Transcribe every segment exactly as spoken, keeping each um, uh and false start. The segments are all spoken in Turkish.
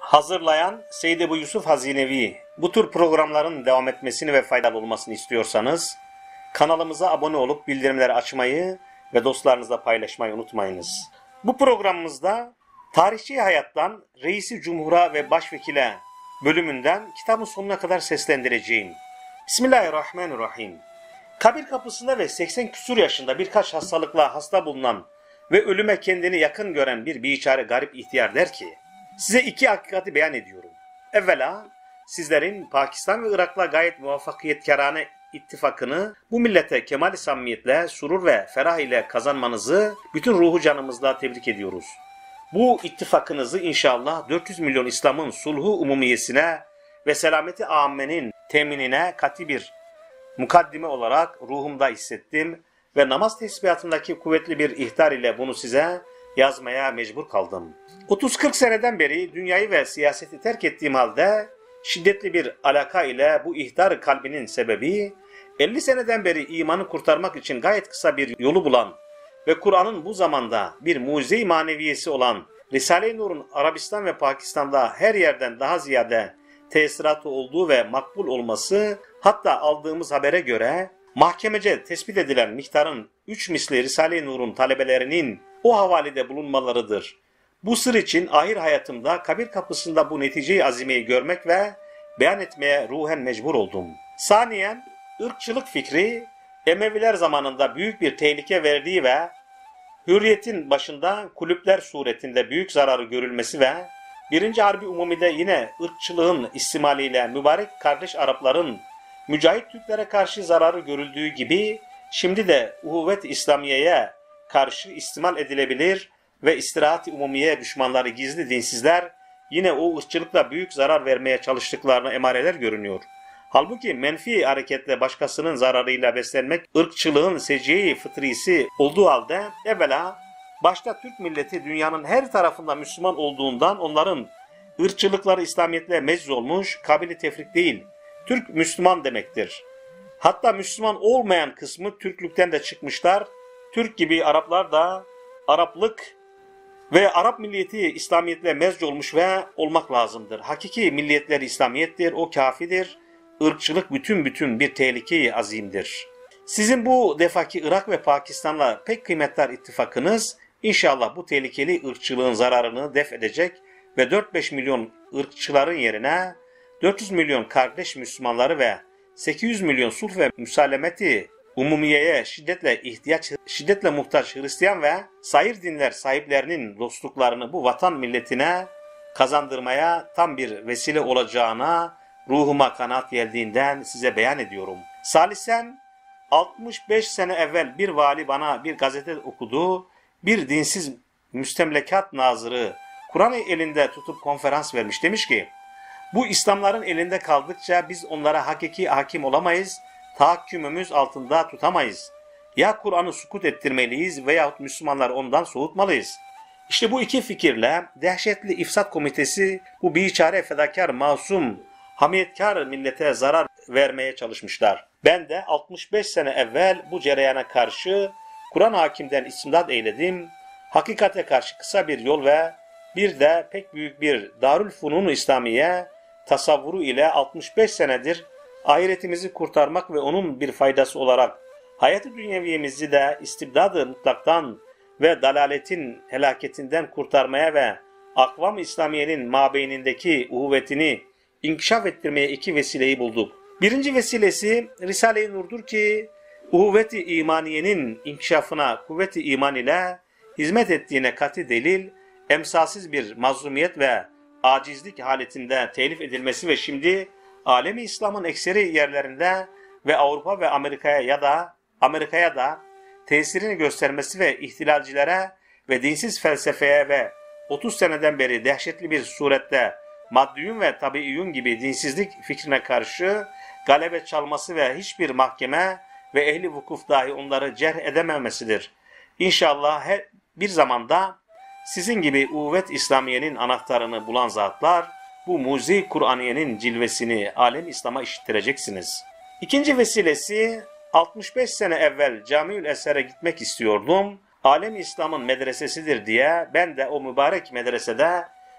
Hazırlayan Seyyid Ebu Yusuf Hazinevi. Bu tür programların devam etmesini ve faydalı olmasını istiyorsanız kanalımıza abone olup bildirimleri açmayı ve dostlarınızla paylaşmayı unutmayınız. Bu programımızda tarihçi hayattan Reisi Cumhur'a ve Başvekile bölümünden kitabın sonuna kadar seslendireceğim. Bismillahirrahmanirrahim. Kabir kapısında ve seksen küsur yaşında birkaç hastalıkla hasta bulunan ve ölüme kendini yakın gören bir biçare garip ihtiyar der ki, size iki hakikati beyan ediyorum. Evvela sizlerin Pakistan ve Irak'la gayet muvaffakiyetkarane ittifakını bu millete kemal-i samimiyetle, surur ve ferah ile kazanmanızı bütün ruhu canımızla tebrik ediyoruz. Bu ittifakınızı inşallah dört yüz milyon İslam'ın sulhu umumiyesine ve selameti âmmenin teminine kat'i bir mukaddime olarak ruhumda hissettim ve namaz tesbihatındaki kuvvetli bir ihtar ile bunu size yazmaya mecbur kaldım. otuz kırk seneden beri dünyayı ve siyaseti terk ettiğim halde şiddetli bir alaka ile bu ihtar kalbinin sebebi, elli seneden beri imanı kurtarmak için gayet kısa bir yolu bulan ve Kur'an'ın bu zamanda bir mucize-i maneviyesi olan Risale-i Nur'un Arabistan ve Pakistan'da her yerden daha ziyade tesiratı olduğu ve makbul olması, hatta aldığımız habere göre mahkemece tespit edilen miktarın üç misli Risale-i Nur'un talebelerinin o havalede bulunmalarıdır. Bu sır için ahir hayatımda kabir kapısında bu netice-i azimeyi görmek ve beyan etmeye ruhen mecbur oldum. Saniyen, ırkçılık fikri Emeviler zamanında büyük bir tehlike verdiği ve hürriyetin başında kulüpler suretinde büyük zararı görülmesi ve birinci Harbi Umumi'de yine ırkçılığın istimaliyle mübarek kardeş Arapların mücahit Türklere karşı zararı görüldüğü gibi şimdi de uhuvvet-i İslamiye'ye karşı istimal edilebilir ve istirahat-i umumiye düşmanları gizli dinsizler yine o ırkçılıkla büyük zarar vermeye çalıştıklarına emareler görünüyor. Halbuki menfi hareketle başkasının zararıyla beslenmek ırkçılığın seciye-i fıtrisi olduğu halde evvela başta Türk milleti dünyanın her tarafında Müslüman olduğundan onların ırkçılıkları İslamiyetle mecz olmuş, kabili tefrik değil, Türk Müslüman demektir. Hatta Müslüman olmayan kısmı Türklükten de çıkmışlar. Türk gibi Araplar da Araplık ve Arap milliyeti İslamiyetle mezc olmuş ve olmak lazımdır. Hakiki milliyetleri İslamiyettir, o kafidir. Irkçılık bütün bütün bir tehlike-i azimdir. Sizin bu defaki Irak ve Pakistan'la pek kıymetli ittifakınız inşallah bu tehlikeli ırkçılığın zararını def edecek ve dört beş milyon ırkçıların yerine dört yüz milyon kardeş Müslümanları ve sekiz yüz milyon sulh ve müsalemeti umumiyeye şiddetle ihtiyaç, şiddetle muhtaç Hristiyan ve sair dinler sahiplerinin dostluklarını bu vatan milletine kazandırmaya tam bir vesile olacağına ruhuma kanaat geldiğinden size beyan ediyorum. Salisen, altmış beş sene evvel bir vali bana bir gazete okudu, bir dinsiz müstemlekat nazırı Kur'an'ı elinde tutup konferans vermiş, demiş ki, bu İslamların elinde kaldıkça biz onlara hakiki hakim olamayız, tahakkümümüz altında tutamayız. Ya Kur'an'ı sukut ettirmeliyiz veyahut Müslümanlar ondan soğutmalıyız. İşte bu iki fikirle dehşetli ifsat komitesi bu biçare fedakar, masum, hamiyetkar millete zarar vermeye çalışmışlar. Ben de altmış beş sene evvel bu cereyana karşı Kur'an hakimden istimdad eyledim. Hakikate karşı kısa bir yol ve bir de pek büyük bir Darülfunun-u İslamiye tasavvuru ile altmış beş senedir ahiretimizi kurtarmak ve onun bir faydası olarak hayat-ı dünyeviyemizi de istibdad-ı mutlaktan ve dalaletin helaketinden kurtarmaya ve akvam-ı İslamiye'nin mabeynindeki uhuvvetini inkişaf ettirmeye iki vesileyi bulduk. Birinci vesilesi Risale-i Nur'dur ki uhuvvet-i imaniyenin inkişafına kuvvet-i iman ile hizmet ettiğine kat'i delil, emsalsiz bir mazlumiyet ve acizlik haletinde telif edilmesi ve şimdi alemi İslam'ın ekseri yerlerinde ve Avrupa ve Amerika'ya ya da Amerika'ya da tesirini göstermesi ve ihtilalcilere ve dinsiz felsefeye ve otuz seneden beri dehşetli bir surette maddiyun ve tabiiyun gibi dinsizlik fikrine karşı galebe çalması ve hiçbir mahkeme ve ehli vukuf dahi onları cerh edememesidir. İnşallah her bir zamanda sizin gibi uhuvvet İslamiye'nin anahtarını bulan zatlar bu mucize-i Kur'aniye'nin cilvesini alem İslam'a işittireceksiniz. İkinci vesilesi altmış beş sene evvel Camiül Eser'e gitmek istiyordum. Alem İslam'ın medresesidir diye ben de o mübarek medresede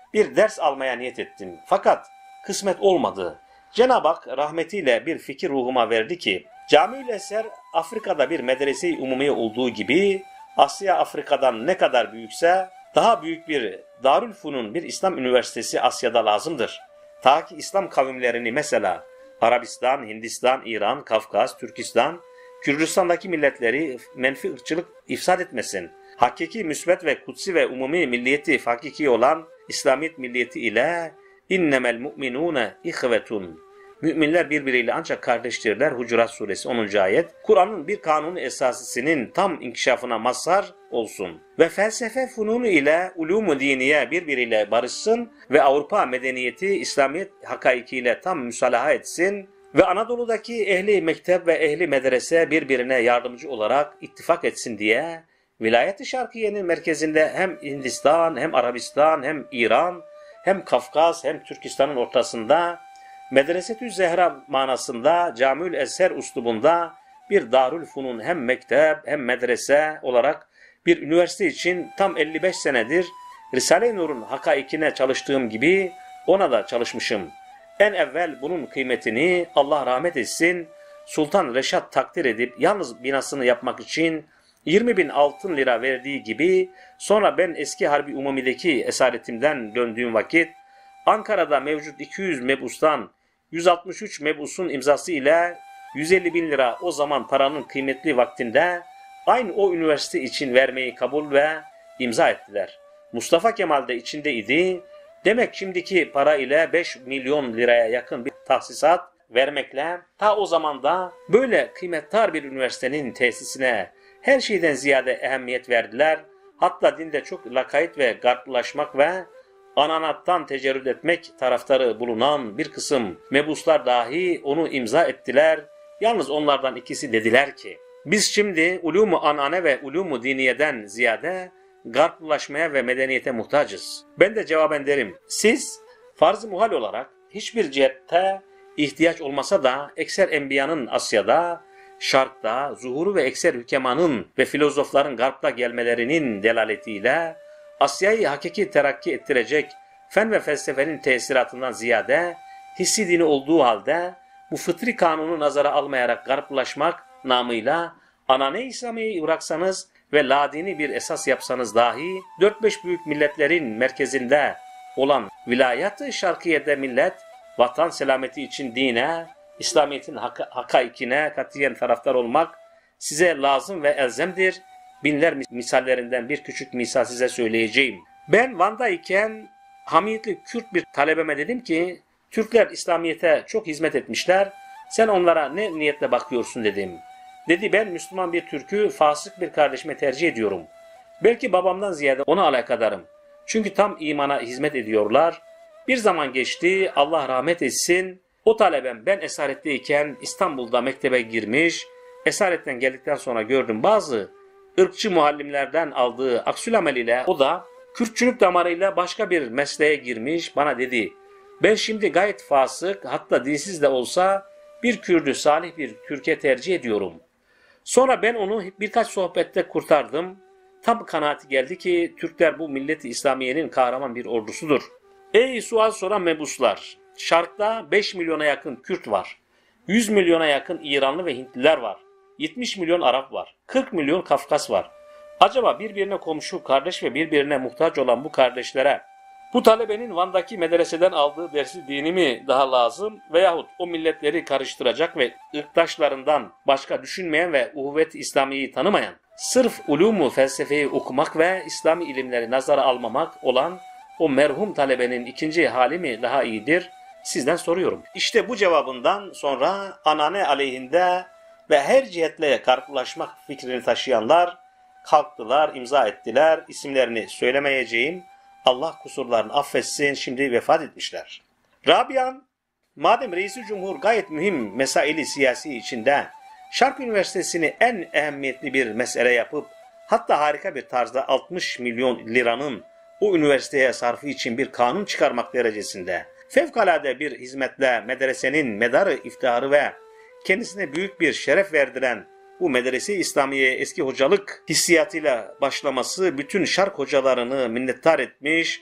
bir ders almaya niyet ettim. Fakat kısmet olmadı. Cenab-ı Hak rahmetiyle bir fikir ruhuma verdi ki, Camiül Eser Afrika'da bir medrese-i umumiye olduğu gibi Asya Afrika'dan ne kadar büyükse daha büyük bir Darülfunun, bir İslam üniversitesi Asya'da lazımdır. Ta ki İslam kavimlerini, mesela Arabistan, Hindistan, İran, Kafkas, Türkistan, Kürdistan'daki milletleri menfi ırkçılık ifsad etmesin. Hakiki müsbet ve kutsi ve umumi milliyeti hakiki olan İslamiyet milliyeti ile innemel mu'minune ihvetun. Müminler birbiriyle ancak kardeştirler. Hucurat suresi onuncu ayet. Kur'an'ın bir kanunu esasısının tam inkişafına mazhar olsun. Ve felsefe fununu ile ulûm-u diniye birbiriyle barışsın ve Avrupa medeniyeti İslamiyet hakaikiyle tam müsalaha etsin ve Anadolu'daki ehli mektep ve ehli medrese birbirine yardımcı olarak ittifak etsin diye Vilayet-i Şarkiye'nin merkezinde hem Hindistan, hem Arabistan, hem İran, hem Kafkas, hem Türkistan'ın ortasında Medresetü Zehra manasında Camiül Eser üslubunda bir Darülfunun hem mektep hem medrese olarak bir üniversite için tam elli beş senedir Risale-i Nur'un hakaikine çalıştığım gibi ona da çalışmışım. En evvel bunun kıymetini Allah rahmet etsin Sultan Reşat takdir edip yalnız binasını yapmak için yirmi bin altın lira verdiği gibi sonra ben eski Harbi Umumi'deki esaretimden döndüğüm vakit Ankara'da mevcut iki yüz mebustan yüz altmış üç mebusun imzası ile yüz elli bin lira o zaman paranın kıymetli vaktinde aynı o üniversite için vermeyi kabul ve imza ettiler. Mustafa Kemal de içindeydi. Demek şimdiki para ile beş milyon liraya yakın bir tahsisat vermekle ta o zaman da böyle kıymetli bir üniversitenin tesisine her şeyden ziyade ehemmiyet verdiler. Hatta dinde çok lakayt ve garplaşmak ve ananattan tecerrüt etmek taraftarı bulunan bir kısım mebuslar dahi onu imza ettiler. Yalnız onlardan ikisi dediler ki, biz şimdi ulûm-u anane ve ulûm-u diniyeden ziyade garplaşmaya ve medeniyete muhtacız. Ben de cevaben derim, siz farz-ı muhal olarak hiçbir cihette ihtiyaç olmasa da ekser enbiyanın Asya'da, Şark'ta, zuhuru ve ekser hükemanın ve filozofların garpta gelmelerinin delaletiyle Asya'yı hakiki terakki ettirecek fen ve felsefenin tesiratından ziyade hissi dini olduğu halde bu fıtri kanunu nazara almayarak garplaşmak namıyla anane İslamiye'yi bıraksanız ve ladini bir esas yapsanız dahi dört beş büyük milletlerin merkezinde olan vilayet-i şarkiyede millet vatan selameti için dine, İslamiyet'in haka, hakaikine katiyen taraftar olmak size lazım ve elzemdir. Binler misallerinden bir küçük misal size söyleyeceğim. Ben Van'dayken Hamiyetli Kürt bir talebeme dedim ki, Türkler İslamiyet'e çok hizmet etmişler, sen onlara ne niyetle bakıyorsun dedim. Dedi ben Müslüman bir Türk'ü fasık bir kardeşime tercih ediyorum. Belki babamdan ziyade ona alakadarım. Çünkü tam imana hizmet ediyorlar. Bir zaman geçti, Allah rahmet etsin. O talebem ben esaretteyken İstanbul'da mektebe girmiş, esaretten geldikten sonra gördüm bazı ırkçı muallimlerden aldığı aksülamel ile o da Kürtçülük damarıyla başka bir mesleğe girmiş, bana dedi. Ben şimdi gayet fasık, hatta dinsiz de olsa bir Kürdü salih bir Türkiye tercih ediyorum. Sonra ben onu birkaç sohbette kurtardım. Tam kanaati geldi ki Türkler bu millet-i İslamiye'nin kahraman bir ordusudur. Ey sual soran mebuslar! Şark'ta beş milyona yakın Kürt var. yüz milyona yakın İranlı ve Hintliler var. yetmiş milyon Arap var. kırk milyon Kafkas var. Acaba birbirine komşu, kardeş ve birbirine muhtaç olan bu kardeşlere bu talebenin Van'daki medreseden aldığı dersi dini mi daha lazım veyahut o milletleri karıştıracak ve ırktaşlarından başka düşünmeyen ve uhuvvet-i İslamiye'yi tanımayan, sırf ulûmu felsefeyi okumak ve İslami ilimleri nazara almamak olan o merhum talebenin ikinci hali mi daha iyidir? Sizden soruyorum. İşte bu cevabından sonra anane aleyhinde ve her cihetle karşılaşmak fikrini taşıyanlar kalktılar, imza ettiler. İsimlerini söylemeyeceğim. Allah kusurlarını affetsin. Şimdi vefat etmişler. Rabian, madem Reis-i Cumhur gayet mühim mesaili siyasi içinde Şark Üniversitesi'ni en ehemmiyetli bir mesele yapıp hatta harika bir tarzda altmış milyon liranın o üniversiteye sarfı için bir kanun çıkarmak derecesinde fevkalade bir hizmetle medresenin medarı iftiharı ve kendisine büyük bir şeref verdiren bu medrese-i İslamiye eski hocalık hissiyatıyla başlaması bütün Şark hocalarını minnettar etmiş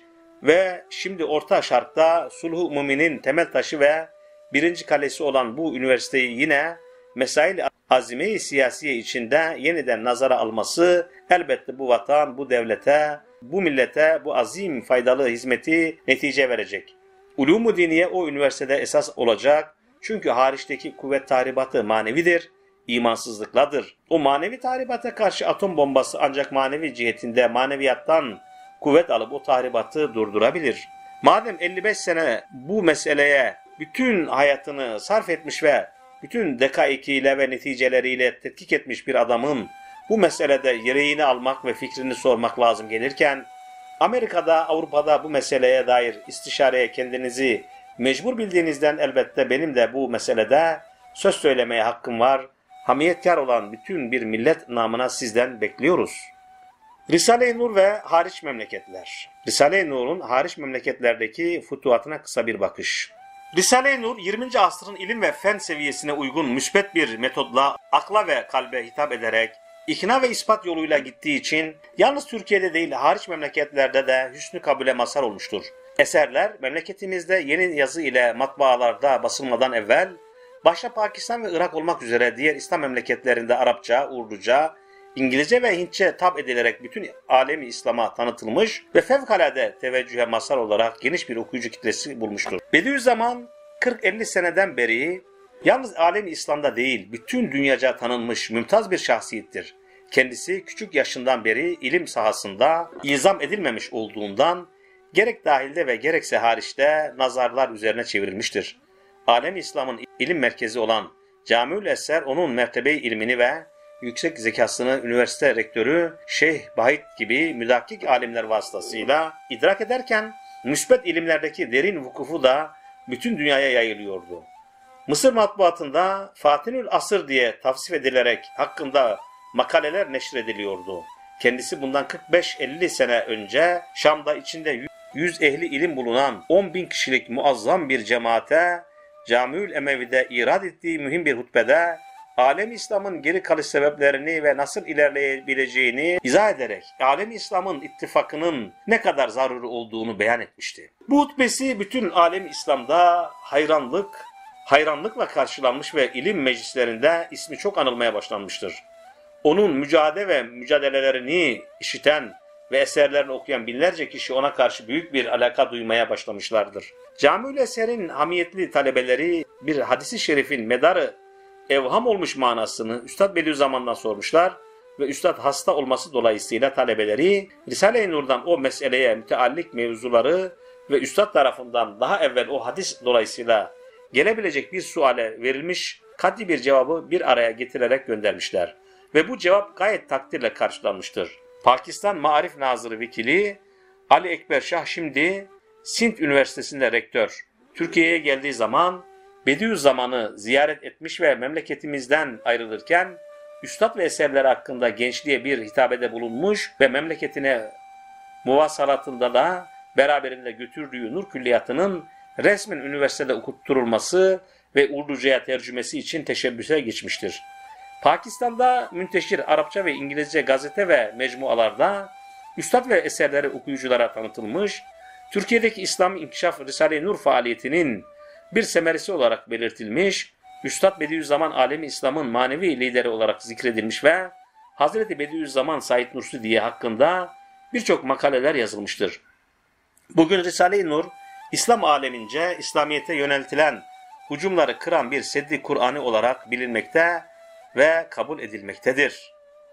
ve şimdi Orta Şark'ta Sulh-u Mumin'in temel taşı ve birinci kalesi olan bu üniversiteyi yine mesail azime-i siyasiye içinde yeniden nazara alması elbette bu vatan, bu devlete, bu millete bu azim faydalı hizmeti netice verecek. Ulûm-u diniye o üniversitede esas olacak. Çünkü hariçteki kuvvet tahribatı manevidir, imansızlıkladır. O manevi tahribata karşı atom bombası ancak manevi cihetinde maneviyattan kuvvet alıp o tahribatı durdurabilir. Madem elli beş sene bu meseleye bütün hayatını sarf etmiş ve bütün dekaikiyle ve neticeleriyle tetkik etmiş bir adamın bu meselede yüreğini almak ve fikrini sormak lazım gelirken, Amerika'da, Avrupa'da bu meseleye dair istişareye kendinizi mecbur bildiğinizden elbette benim de bu meselede söz söylemeye hakkım var. Hamiyetkar olan bütün bir millet namına sizden bekliyoruz. Risale-i Nur ve hariç memleketler. Risale-i Nur'un hariç memleketlerdeki fütuhatına kısa bir bakış. Risale-i Nur yirminci asrın ilim ve fen seviyesine uygun müsbet bir metodla akla ve kalbe hitap ederek ikna ve ispat yoluyla gittiği için yalnız Türkiye'de değil hariç memleketlerde de hüsnü kabule mazhar olmuştur. Eserler memleketimizde yeni yazı ile matbaalarda basılmadan evvel başta Pakistan ve Irak olmak üzere diğer İslam memleketlerinde Arapça, Urduca, İngilizce ve Hintçe tab edilerek bütün alemi İslam'a tanıtılmış ve fevkalade teveccühe mazhar olarak geniş bir okuyucu kitlesi bulmuştur. Bediüzzaman kırk elli seneden beri yalnız alemi İslam'da değil bütün dünyaca tanınmış mümtaz bir şahsiyettir. Kendisi küçük yaşından beri ilim sahasında izam edilmemiş olduğundan gerek dahilde ve gerekse hariçte nazarlar üzerine çevrilmiştir. Alem İslam'ın ilim merkezi olan Camiül Eser onun mertebe-i ilmini ve yüksek zekasını üniversite rektörü Şeyh Bahit gibi müdakkik alimler vasıtasıyla idrak ederken müsbet ilimlerdeki derin vukufu da bütün dünyaya yayılıyordu. Mısır matbuatında Fatinül Asır diye tavsif edilerek hakkında makaleler neşrediliyordu. Kendisi bundan kırk beş elli sene önce Şam'da içinde yüz ehli ilim bulunan on bin kişilik muazzam bir cemaate Camiül Emevi'de irad ettiği mühim bir hutbede Alem-i İslam'ın geri kalış sebeplerini ve nasıl ilerleyebileceğini izah ederek Alem-i İslam'ın ittifakının ne kadar zaruri olduğunu beyan etmişti. Bu hutbesi bütün Alem-i İslam'da hayranlık, hayranlıkla karşılanmış ve ilim meclislerinde ismi çok anılmaya başlanmıştır. Onun mücadele ve mücadelelerini işiten ve eserlerini okuyan binlerce kişi ona karşı büyük bir alaka duymaya başlamışlardır. Camiül Eser'in hamiyetli talebeleri bir hadisi şerifin medarı evham olmuş manasını Üstad Bediüzzaman'dan sormuşlar ve Üstad hasta olması dolayısıyla talebeleri Risale-i Nur'dan o meseleye müteallik mevzuları ve Üstad tarafından daha evvel o hadis dolayısıyla gelebilecek bir suale verilmiş kat'i bir cevabı bir araya getirerek göndermişler. Ve bu cevap gayet takdirle karşılanmıştır. Pakistan Maarif Nazırı Vekili Ali Ekber Şah şimdi Sint Üniversitesi'nde rektör. Türkiye'ye geldiği zaman Bediüzzaman'ı ziyaret etmiş ve memleketimizden ayrılırken üstad ve eserleri hakkında gençliğe bir hitabede bulunmuş ve memleketine muvassalatında da beraberinde götürdüğü Nur Külliyatı'nın resmen üniversitede okutturulması ve Urduca'ya tercümesi için teşebbüse geçmiştir. Pakistan'da münteşir Arapça ve İngilizce gazete ve mecmualarda üstad ve eserleri okuyuculara tanıtılmış, Türkiye'deki İslam İnkişaf Risale-i Nur faaliyetinin bir semeresi olarak belirtilmiş, Üstad Bediüzzaman Alemi İslam'ın manevi lideri olarak zikredilmiş ve Hazreti Bediüzzaman Said Nursi diye hakkında birçok makaleler yazılmıştır. Bugün Risale-i Nur, İslam alemince İslamiyet'e yöneltilen hücumları kıran bir seddi Kur'an'ı olarak bilinmekte ve kabul edilmektedir.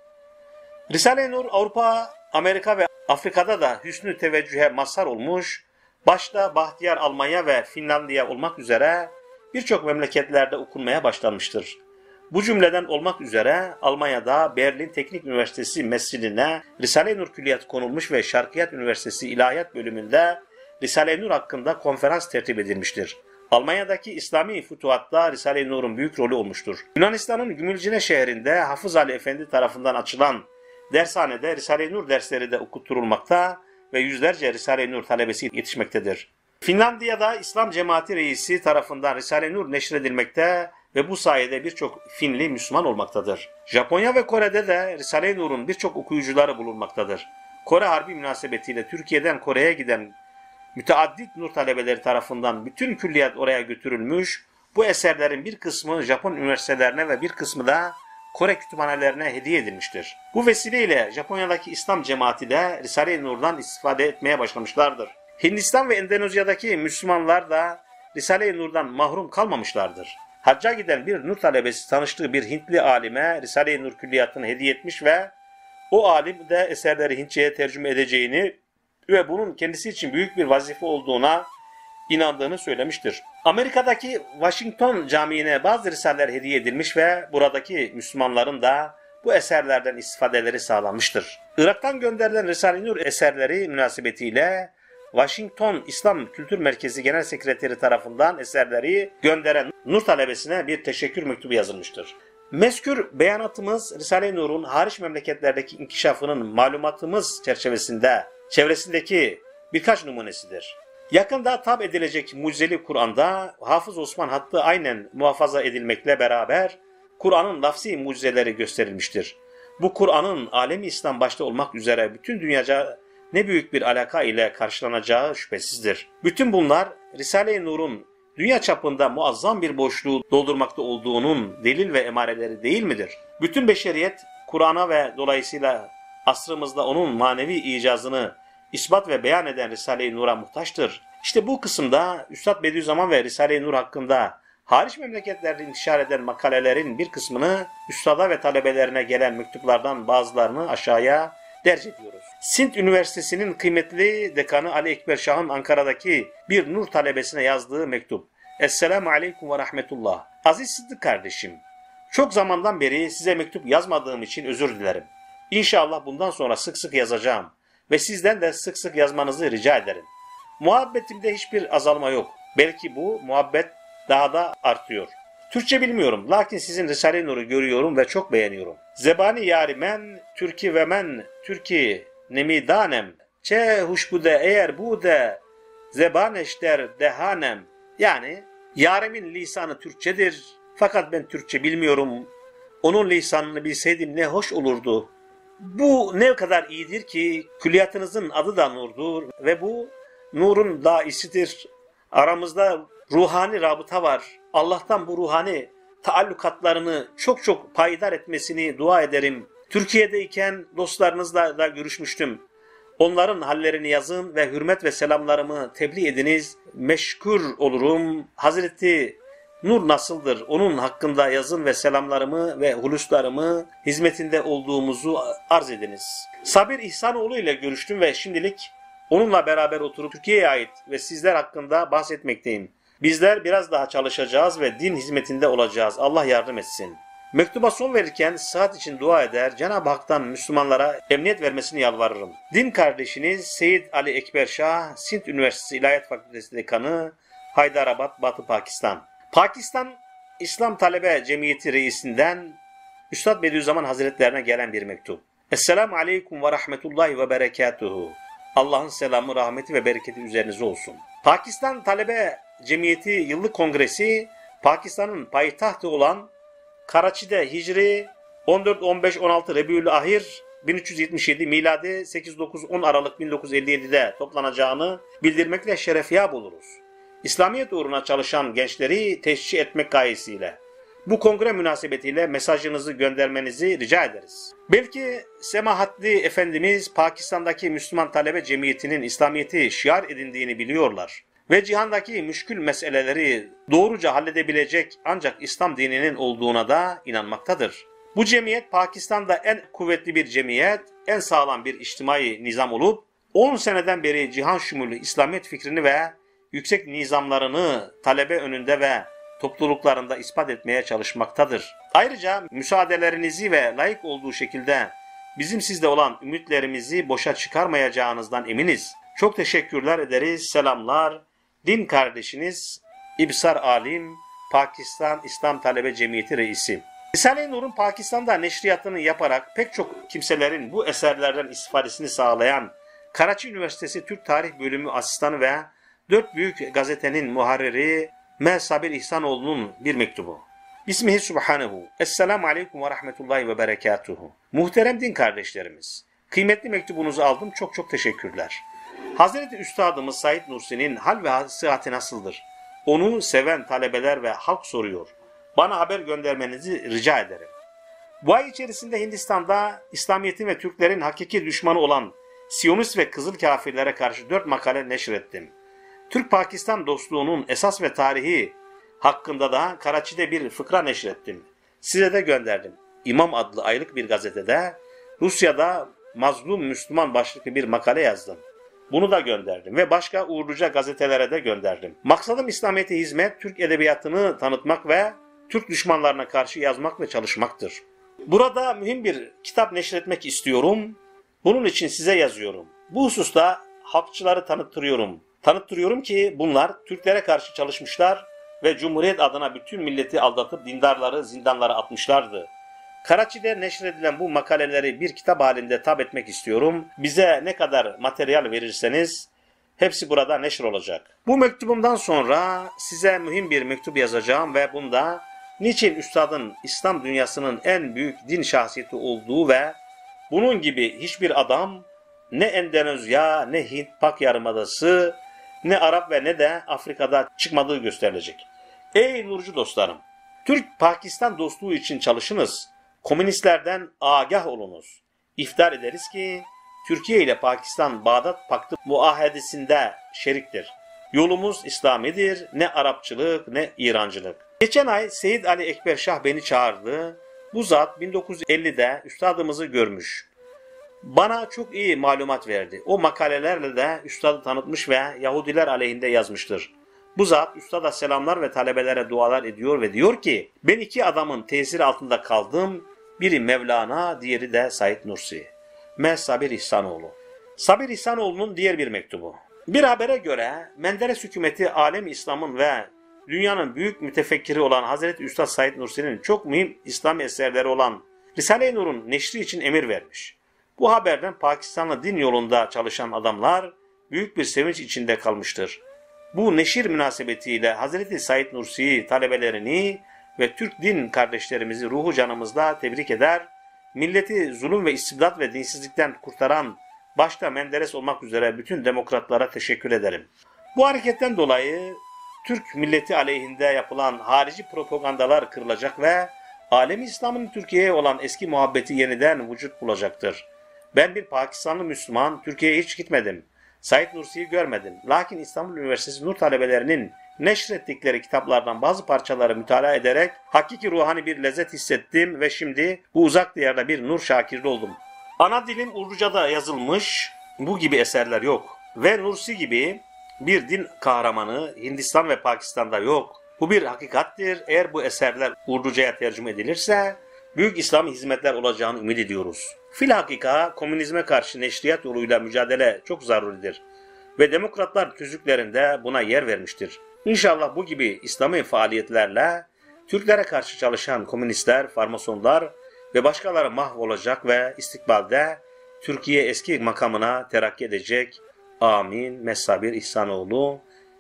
Risale-i Nur Avrupa, Amerika ve Afrika'da da hüsnü teveccühe mazhar olmuş, başta Bahtiyar Almanya ve Finlandiya olmak üzere birçok memleketlerde okunmaya başlanmıştır. Bu cümleden olmak üzere Almanya'da Berlin Teknik Üniversitesi Mescidine Risale-i Nur Külliyatı konulmuş ve Şarkiyat Üniversitesi İlahiyat bölümünde Risale-i Nur hakkında konferans tertip edilmiştir. Almanya'daki İslami fütuhatta Risale-i Nur'un büyük rolü olmuştur. Yunanistan'ın Gümülcine şehrinde Hafız Ali Efendi tarafından açılan dershanede Risale-i Nur dersleri de okutturulmakta ve yüzlerce Risale-i Nur talebesi yetişmektedir. Finlandiya'da İslam Cemaati Reisi tarafından Risale-i Nur neşredilmekte ve bu sayede birçok Finli Müslüman olmaktadır. Japonya ve Kore'de de Risale-i Nur'un birçok okuyucuları bulunmaktadır. Kore Harbi münasebetiyle Türkiye'den Kore'ye giden müteaddit nur talebeleri tarafından bütün külliyat oraya götürülmüş. Bu eserlerin bir kısmı Japon üniversitelerine ve bir kısmı da Kore kütüphanelerine hediye edilmiştir. Bu vesileyle Japonya'daki İslam cemaati de Risale-i Nur'dan istifade etmeye başlamışlardır. Hindistan ve Endonezya'daki Müslümanlar da Risale-i Nur'dan mahrum kalmamışlardır. Hacca giden bir nur talebesi tanıştığı bir Hintli alime Risale-i Nur külliyatını hediye etmiş ve o alim de eserleri Hintçe'ye tercüme edeceğini ve bunun kendisi için büyük bir vazife olduğuna inandığını söylemiştir. Amerika'daki Washington Camii'ne bazı risaleler hediye edilmiş ve buradaki Müslümanların da bu eserlerden istifadeleri sağlanmıştır. Irak'tan gönderilen Risale-i Nur eserleri münasebetiyle Washington İslam Kültür Merkezi Genel Sekreteri tarafından eserleri gönderen Nur talebesine bir teşekkür mektubu yazılmıştır. Mezkür beyanatımız Risale-i Nur'un hariç memleketlerdeki inkişafının malumatımız çerçevesinde çevresindeki birkaç numunesidir. Yakında tab edilecek mucizeli Kur'an'da Hafız Osman hattı aynen muhafaza edilmekle beraber Kur'an'ın lafzi mucizeleri gösterilmiştir. Bu Kur'an'ın alemi İslam başta olmak üzere bütün dünyaca ne büyük bir alaka ile karşılanacağı şüphesizdir. Bütün bunlar Risale-i Nur'un dünya çapında muazzam bir boşluğu doldurmakta olduğunun delil ve emareleri değil midir? Bütün beşeriyet Kur'an'a ve dolayısıyla asrımızda onun manevi icazını ispat ve beyan eden Risale-i Nur'a muhtaçtır. İşte bu kısımda Üstad Bediüzzaman ve Risale-i Nur hakkında hariç memleketlerde intişar eden makalelerin bir kısmını Üstad'a ve talebelerine gelen mektuplardan bazılarını aşağıya derc ediyoruz. Sint Üniversitesi'nin kıymetli dekanı Ali Ekber Şah'ın Ankara'daki bir nur talebesine yazdığı mektup. Esselamu aleyküm ve rahmetullah. Aziz Sıddık kardeşim, çok zamandan beri size mektup yazmadığım için özür dilerim. İnşallah bundan sonra sık sık yazacağım ve sizden de sık sık yazmanızı rica ederim. Muhabbetimde hiçbir azalma yok. Belki bu muhabbet daha da artıyor. Türkçe bilmiyorum, lakin sizin Risale-i Nur'u görüyorum ve çok beğeniyorum. Zebani yari men, Türki ve men, Türki nemidanem, çe huşbude eğer bu de, zebaneşter dehanem. Yani, yarimin lisanı Türkçedir, fakat ben Türkçe bilmiyorum. Onun lisanını bilseydim ne hoş olurdu. Bu ne kadar iyidir ki, külliyatınızın adı da nurdur ve bu nurun daisidir. Aramızda ruhani rabıta var. Allah'tan bu ruhani taallukatlarını çok çok payidar etmesini dua ederim. Türkiye'deyken dostlarınızla da görüşmüştüm. Onların hallerini yazın ve hürmet ve selamlarımı tebliğ ediniz. Meşkur olurum. Hazreti Nur nasıldır? Onun hakkında yazın ve selamlarımı ve huluslarımı hizmetinde olduğumuzu arz ediniz. Sabir İhsanoğlu ile görüştüm ve şimdilik onunla beraber oturup Türkiye'ye ait ve sizler hakkında bahsetmekteyim. Bizler biraz daha çalışacağız ve din hizmetinde olacağız. Allah yardım etsin. Mektuba son verirken sıhhat için dua eder, Cenab-ı Hak'tan Müslümanlara emniyet vermesini yalvarırım. Din kardeşiniz Seyyid Ali Ekber Şah, Sint Üniversitesi İlahiyat Fakültesi Dekanı, Haydarabad, Batı Pakistan. Pakistan İslam Talebe Cemiyeti reisinden Üstad Bediüzzaman Hazretlerine gelen bir mektup. Esselamu aleyküm ve rahmetullahi ve berekatuhu. Allah'ın selamı, rahmeti ve bereketi üzerinize olsun. Pakistan Talebe Cemiyeti Yıllık Kongresi, Pakistan'ın payitahtı olan Karachi'de Hicri on dört on beş on altı Rebiülahir bin üç yüz yetmiş yedi miladi sekiz dokuz on Aralık bin dokuz yüz elli yedi'de toplanacağını bildirmekle şerefyab oluruz. İslamiyet uğruna çalışan gençleri teşvik etmek gayesiyle bu kongre münasebetiyle mesajınızı göndermenizi rica ederiz. Belki Semahatli Efendimiz Pakistan'daki Müslüman Talebe Cemiyeti'nin İslamiyet'i şiar edindiğini biliyorlar ve cihandaki müşkül meseleleri doğruca halledebilecek ancak İslam dininin olduğuna da inanmaktadır. Bu cemiyet Pakistan'da en kuvvetli bir cemiyet, en sağlam bir içtimai nizam olup on seneden beri cihan şumulu İslamiyet fikrini ve yüksek nizamlarını talebe önünde ve topluluklarında ispat etmeye çalışmaktadır. Ayrıca müsaadelerinizi ve layık olduğu şekilde bizim sizde olan ümitlerimizi boşa çıkarmayacağınızdan eminiz. Çok teşekkürler ederiz. Selamlar. Din kardeşiniz İbsar Alim, Pakistan İslam Talebe Cemiyeti Reisi. Risale-i Nur'un Pakistan'da neşriyatını yaparak pek çok kimselerin bu eserlerden istifadesini sağlayan Karachi Üniversitesi Türk Tarih Bölümü asistanı ve dört büyük gazetenin muharriri M. Sabir İhsanoğlu'nun bir mektubu. Bismihi Subhanehu. Esselamu Aleyküm ve Rahmetullahi ve Berekatuhu. Muhterem din kardeşlerimiz, kıymetli mektubunuzu aldım. Çok çok teşekkürler. Hazreti Üstadımız Said Nursi'nin hal ve sıhhati nasıldır? Onu seven talebeler ve halk soruyor. Bana haber göndermenizi rica ederim. Bu ay içerisinde Hindistan'da İslamiyet'in ve Türklerin hakiki düşmanı olan Siyonist ve Kızıl Kafirlere karşı dört makale neşrettim. Türk-Pakistan dostluğunun esas ve tarihi hakkında da Karaçi'de bir fıkra neşrettim. Size de gönderdim. İmam adlı aylık bir gazetede Rusya'da mazlum Müslüman başlıklı bir makale yazdım. Bunu da gönderdim ve başka uğurluca gazetelere de gönderdim. Maksadım İslamiyet'e hizmet, Türk edebiyatını tanıtmak ve Türk düşmanlarına karşı yazmak ve çalışmaktır. Burada mühim bir kitap neşretmek istiyorum. Bunun için size yazıyorum. Bu hususta halkçıları tanıttırıyorum. Tanıttırıyorum ki bunlar Türklere karşı çalışmışlar ve Cumhuriyet adına bütün milleti aldatıp dindarları zindanlara atmışlardı. Karaçi'de neşredilen bu makaleleri bir kitap halinde tab etmek istiyorum. Bize ne kadar materyal verirseniz hepsi burada neşr olacak. Bu mektubumdan sonra size mühim bir mektup yazacağım ve bunda niçin üstadın İslam dünyasının en büyük din şahsiyeti olduğu ve bunun gibi hiçbir adam ne Endonezya, ne Hint Pak Yarımadası, ne Arap ve ne de Afrika'da çıkmadığı gösterilecek. Ey nurcu dostlarım! Türk-Pakistan dostluğu için çalışınız. Komünistlerden agah olunuz. İftar ederiz ki Türkiye ile Pakistan Bağdat Paktı muahedesinde şeriktir. Yolumuz İslamidir, ne Arapçılık ne İrancılık. Geçen ay Seyyid Ali Ekber Şah beni çağırdı. Bu zat bin dokuz yüz ellide üstadımızı görmüş. Bana çok iyi malumat verdi. O makalelerle de üstadı tanıtmış ve Yahudiler aleyhinde yazmıştır. Bu zat üstada selamlar ve talebelere dualar ediyor ve diyor ki ben iki adamın tesiri altında kaldım. Biri Mevlana, diğeri de Said Nursi. Me Sabir İhsanoğlu. Sabir İhsanoğlu'nun diğer bir mektubu. Bir habere göre Menderes hükümeti alem İslam'ın ve dünyanın büyük mütefekkiri olan Hazreti Üstad Said Nursi'nin çok mühim İslam eserleri olan Risale-i Nur'un neşri için emir vermiş. Bu haberden Pakistanlı din yolunda çalışan adamlar büyük bir sevinç içinde kalmıştır. Bu neşir münasebetiyle Hazreti Said Nursi talebelerini ve Türk din kardeşlerimizi ruhu canımızla tebrik eder, milleti zulüm ve istibdat ve dinsizlikten kurtaran başta Menderes olmak üzere bütün demokratlara teşekkür ederim. Bu hareketten dolayı Türk milleti aleyhinde yapılan harici propagandalar kırılacak ve alemi İslam'ın Türkiye'ye olan eski muhabbeti yeniden vücut bulacaktır. Ben bir Pakistanlı Müslüman, Türkiye'ye hiç gitmedim. Said Nursi'yi görmedim. Lakin İstanbul Üniversitesi Nur talebelerinin neşrettikleri kitaplardan bazı parçaları mütalaa ederek hakiki ruhani bir lezzet hissettim ve şimdi bu uzak diyarda bir nur şakiri oldum. Ana dilim Urduca'da yazılmış bu gibi eserler yok. Ve Nursi gibi bir din kahramanı Hindistan ve Pakistan'da yok. Bu bir hakikattir. Eğer bu eserler Urduca'ya tercüme edilirse büyük İslami hizmetler olacağını ümit ediyoruz. Filhakika komünizme karşı neşriyat yoluyla mücadele çok zaruridir ve demokratlar tüzüklerinde buna yer vermiştir. İnşallah bu gibi İslami faaliyetlerle Türklere karşı çalışan komünistler, farmasonlar ve başkaları mahvolacak ve istikbalde Türkiye eski makamına terakki edecek. Amin. Messabir İhsanoğlu,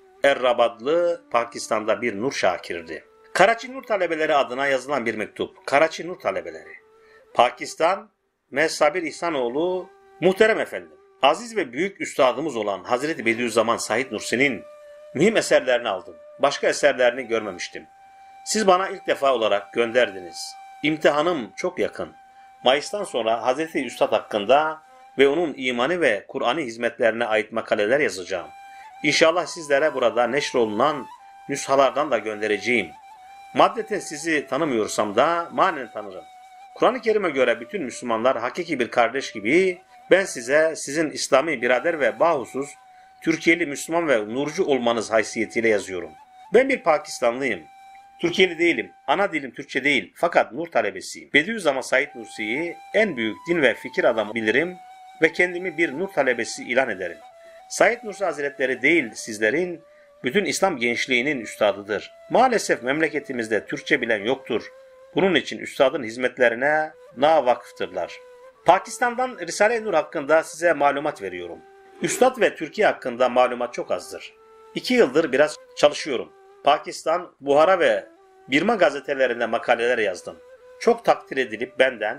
Errabadlı, Pakistan'da bir nur şakirdi. Karaçi Nur talebeleri adına yazılan bir mektup. Karaçi Nur talebeleri. Pakistan, Messabir İhsanoğlu, muhterem efendim. Aziz ve büyük üstadımız olan Hazreti Bediüzzaman Said Nursi'nin mühim eserlerini aldım. Başka eserlerini görmemiştim. Siz bana ilk defa olarak gönderdiniz. İmtihanım çok yakın. Mayıs'tan sonra Hazreti Üstad hakkında ve onun imani ve Kur'an'ı hizmetlerine ait makaleler yazacağım. İnşallah sizlere burada neşrolunan nüshalardan da göndereceğim. Maddeten sizi tanımıyorsam da manen tanırım. Kur'an-ı Kerim'e göre bütün Müslümanlar hakiki bir kardeş gibi ben size sizin İslami birader ve bahusuz Türkiye'li Müslüman ve nurcu olmanız haysiyetiyle yazıyorum. Ben bir Pakistanlıyım. Türkiye'li değilim. Ana dilim Türkçe değil fakat nur talebesiyim. Bediüzzaman Said Nursi'yi en büyük din ve fikir adamı bilirim ve kendimi bir nur talebesi ilan ederim. Said Nursi Hazretleri değil sizlerin bütün İslam gençliğinin üstadıdır. Maalesef memleketimizde Türkçe bilen yoktur. Bunun için üstadın hizmetlerine navakıftırlar. Pakistan'dan Risale-i Nur hakkında size malumat veriyorum. Üstad ve Türkiye hakkında malumat çok azdır. İki yıldır biraz çalışıyorum. Pakistan, Buhara ve Birma gazetelerinde makaleler yazdım. Çok takdir edilip benden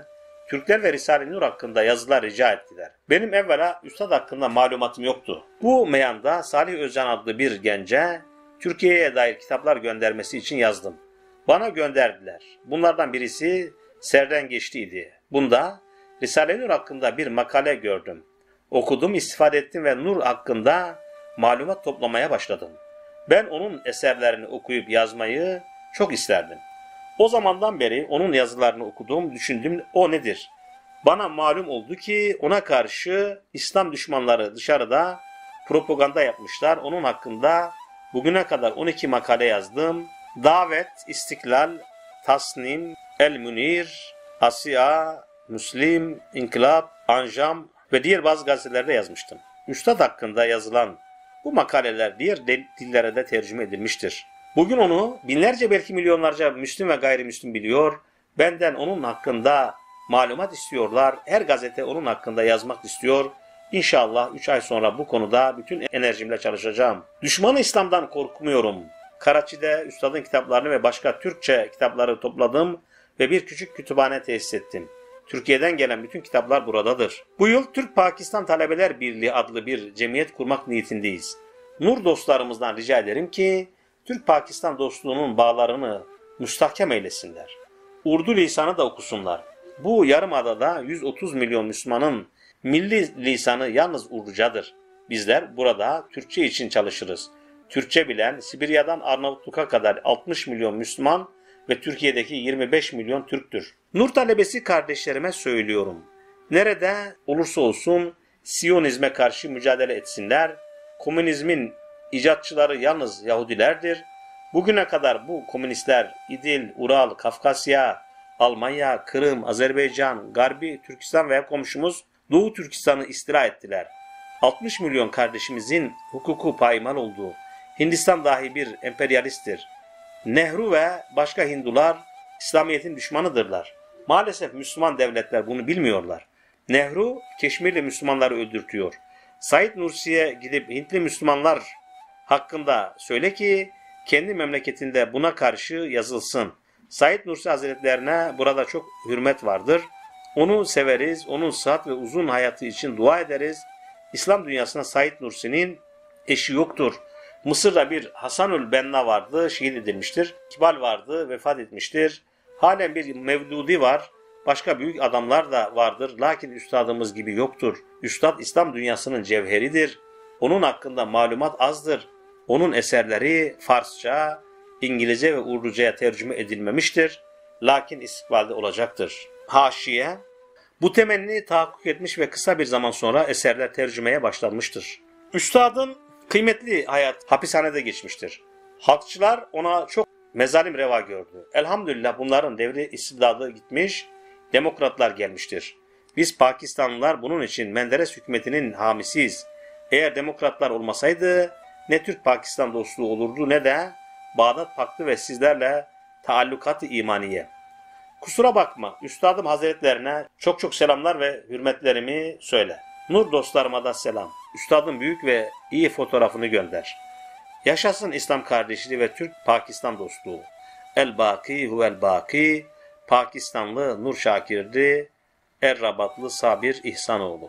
Türkler ve Risale-i Nur hakkında yazılar rica ettiler. Benim evvela üstad hakkında malumatım yoktu. Bu meyanda Salih Özcan adlı bir gence Türkiye'ye dair kitaplar göndermesi için yazdım. Bana gönderdiler. Bunlardan birisi Serden Geçti'ydi. Bunda Risale-i Nur hakkında bir makale gördüm. Okudum, istifade ettim ve Nur hakkında malumat toplamaya başladım. Ben onun eserlerini okuyup yazmayı çok isterdim. O zamandan beri onun yazılarını okudum, düşündüm o nedir? Bana malum oldu ki ona karşı İslam düşmanları dışarıda propaganda yapmışlar. Onun hakkında bugüne kadar on iki makale yazdım. Davet, İstiklal, Tasnim, El Münir, Asya, Müslim, İnkılap, Anjam ve diğer bazı gazetelerde yazmıştım. Üstad hakkında yazılan bu makaleler diğer dillere de tercüme edilmiştir. Bugün onu binlerce belki milyonlarca Müslüm ve gayrimüslim biliyor. Benden onun hakkında malumat istiyorlar. Her gazete onun hakkında yazmak istiyor. İnşallah üç ay sonra bu konuda bütün enerjimle çalışacağım. Düşmanı İslam'dan korkmuyorum. Karaçi'de üstadın kitaplarını ve başka Türkçe kitapları topladım ve bir küçük kütüphane tesis ettim. Türkiye'den gelen bütün kitaplar buradadır. Bu yıl Türk-Pakistan Talebeler Birliği adlı bir cemiyet kurmak niyetindeyiz. Nur dostlarımızdan rica ederim ki Türk-Pakistan dostluğunun bağlarını müstahkem eylesinler. Urdu lisanı da okusunlar. Bu yarımadada yüz otuz milyon Müslümanın milli lisanı yalnız Urducadır. Bizler burada Türkçe için çalışırız. Türkçe bilen Sibirya'dan Arnavutluk'a kadar altmış milyon Müslüman ve Türkiye'deki yirmi beş milyon Türktür. Nur talebesi kardeşlerime söylüyorum. Nerede olursa olsun Siyonizme karşı mücadele etsinler. Komünizmin icatçıları yalnız Yahudilerdir. Bugüne kadar bu komünistler İdil, Ural, Kafkasya, Almanya, Kırım, Azerbaycan, Garbi, Türkistan ve komşumuz Doğu Türkistan'ı istila ettiler. altmış milyon kardeşimizin hukuku payimal olduğu, Hindistan dahi bir emperyalisttir. Nehru ve başka Hindular İslamiyet'in düşmanıdırlar. Maalesef Müslüman devletler bunu bilmiyorlar. Nehru Keşmirli Müslümanları öldürtüyor. Said Nursi'ye gidip Hintli Müslümanlar hakkında söyle ki kendi memleketinde buna karşı yazılsın. Said Nursi Hazretlerine burada çok hürmet vardır. Onu severiz, onun sıhhat ve uzun hayatı için dua ederiz. İslam dünyasında Said Nursi'nin eşi yoktur. Mısır'da bir Hasanül Benna vardı, şehit edilmiştir. Kibal vardı, vefat etmiştir. Halen bir Mevdudi var. Başka büyük adamlar da vardır. Lakin üstadımız gibi yoktur. Üstad İslam dünyasının cevheridir. Onun hakkında malumat azdır. Onun eserleri Farsça, İngilizce ve Urduca'ya tercüme edilmemiştir. Lakin istikbalde olacaktır. Haşiye, bu temenni tahakkuk etmiş ve kısa bir zaman sonra eserler tercümeye başlanmıştır. Üstadın kıymetli hayat hapishanede geçmiştir. Halkçılar ona çok mezalim reva gördü. Elhamdülillah bunların devri istibdadı gitmiş, demokratlar gelmiştir. Biz Pakistanlılar bunun için Menderes hükümetinin hamisiyiz. Eğer demokratlar olmasaydı ne Türk-Pakistan dostluğu olurdu ne de Bağdat Paktı ve sizlerle taallukat-ı imaniye. Kusura bakma, Üstadım Hazretlerine çok çok selamlar ve hürmetlerimi söyle. Nur dostlarıma da selam. Üstadın büyük ve iyi fotoğrafını gönder. Yaşasın İslam kardeşliği ve Türk-Pakistan dostluğu. El-Baki huvel-Baki, Pakistanlı Nur Şakir'di, Er-Rabatlı Sabir İhsanoğlu.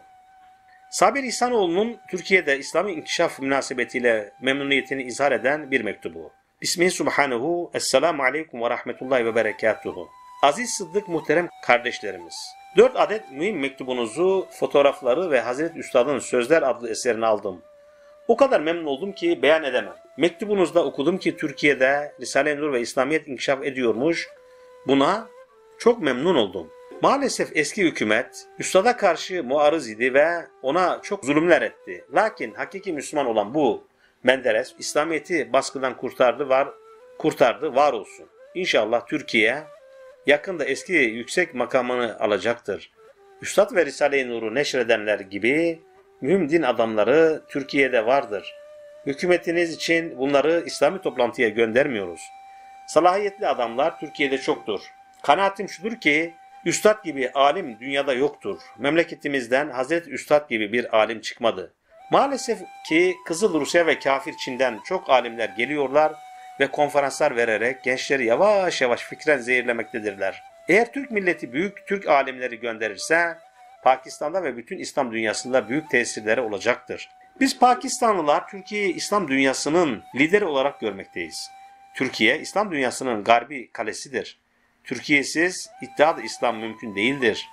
Sabir İhsanoğlu'nun Türkiye'de İslami inkişaf münasebetiyle memnuniyetini izhar eden bir mektubu. Bismihi Subhanehu, Esselamu Aleyküm ve Rahmetullahi ve Berekatuhu. Aziz Sıddık muhterem kardeşlerimiz, dört adet mühim mektubunuzu, fotoğrafları ve Hazreti Üstad'ın Sözler adlı eserini aldım. O kadar memnun oldum ki beyan edemem. Mektubunuzda okudum ki Türkiye'de Risale-i Nur ve İslamiyet inkişaf ediyormuş. Buna çok memnun oldum. Maalesef eski hükümet Üstad'a karşı muarız idi ve ona çok zulümler etti. Lakin hakiki Müslüman olan bu Menderes İslamiyet'i baskıdan kurtardı, var kurtardı, var olsun. İnşallah Türkiye yakında eski yüksek makamını alacaktır. Üstad ve Risale-i Nur'u neşredenler gibi mühim din adamları Türkiye'de vardır. Hükümetiniz için bunları İslami toplantıya göndermiyoruz. Salahiyetli adamlar Türkiye'de çoktur. Kanaatim şudur ki Üstad gibi alim dünyada yoktur. Memleketimizden Hazreti Üstad gibi bir alim çıkmadı. Maalesef ki Kızıl Rusya ve kafir Çin'den çok alimler geliyorlar ve konferanslar vererek gençleri yavaş yavaş fikren zehirlemektedirler. Eğer Türk milleti büyük Türk alimleri gönderirse Pakistan'da ve bütün İslam dünyasında büyük tesirleri olacaktır. Biz Pakistanlılar Türkiye'yi İslam dünyasının lideri olarak görmekteyiz. Türkiye İslam dünyasının garbi kalesidir. Türkiye'siz İttihat-ı İslam mümkün değildir.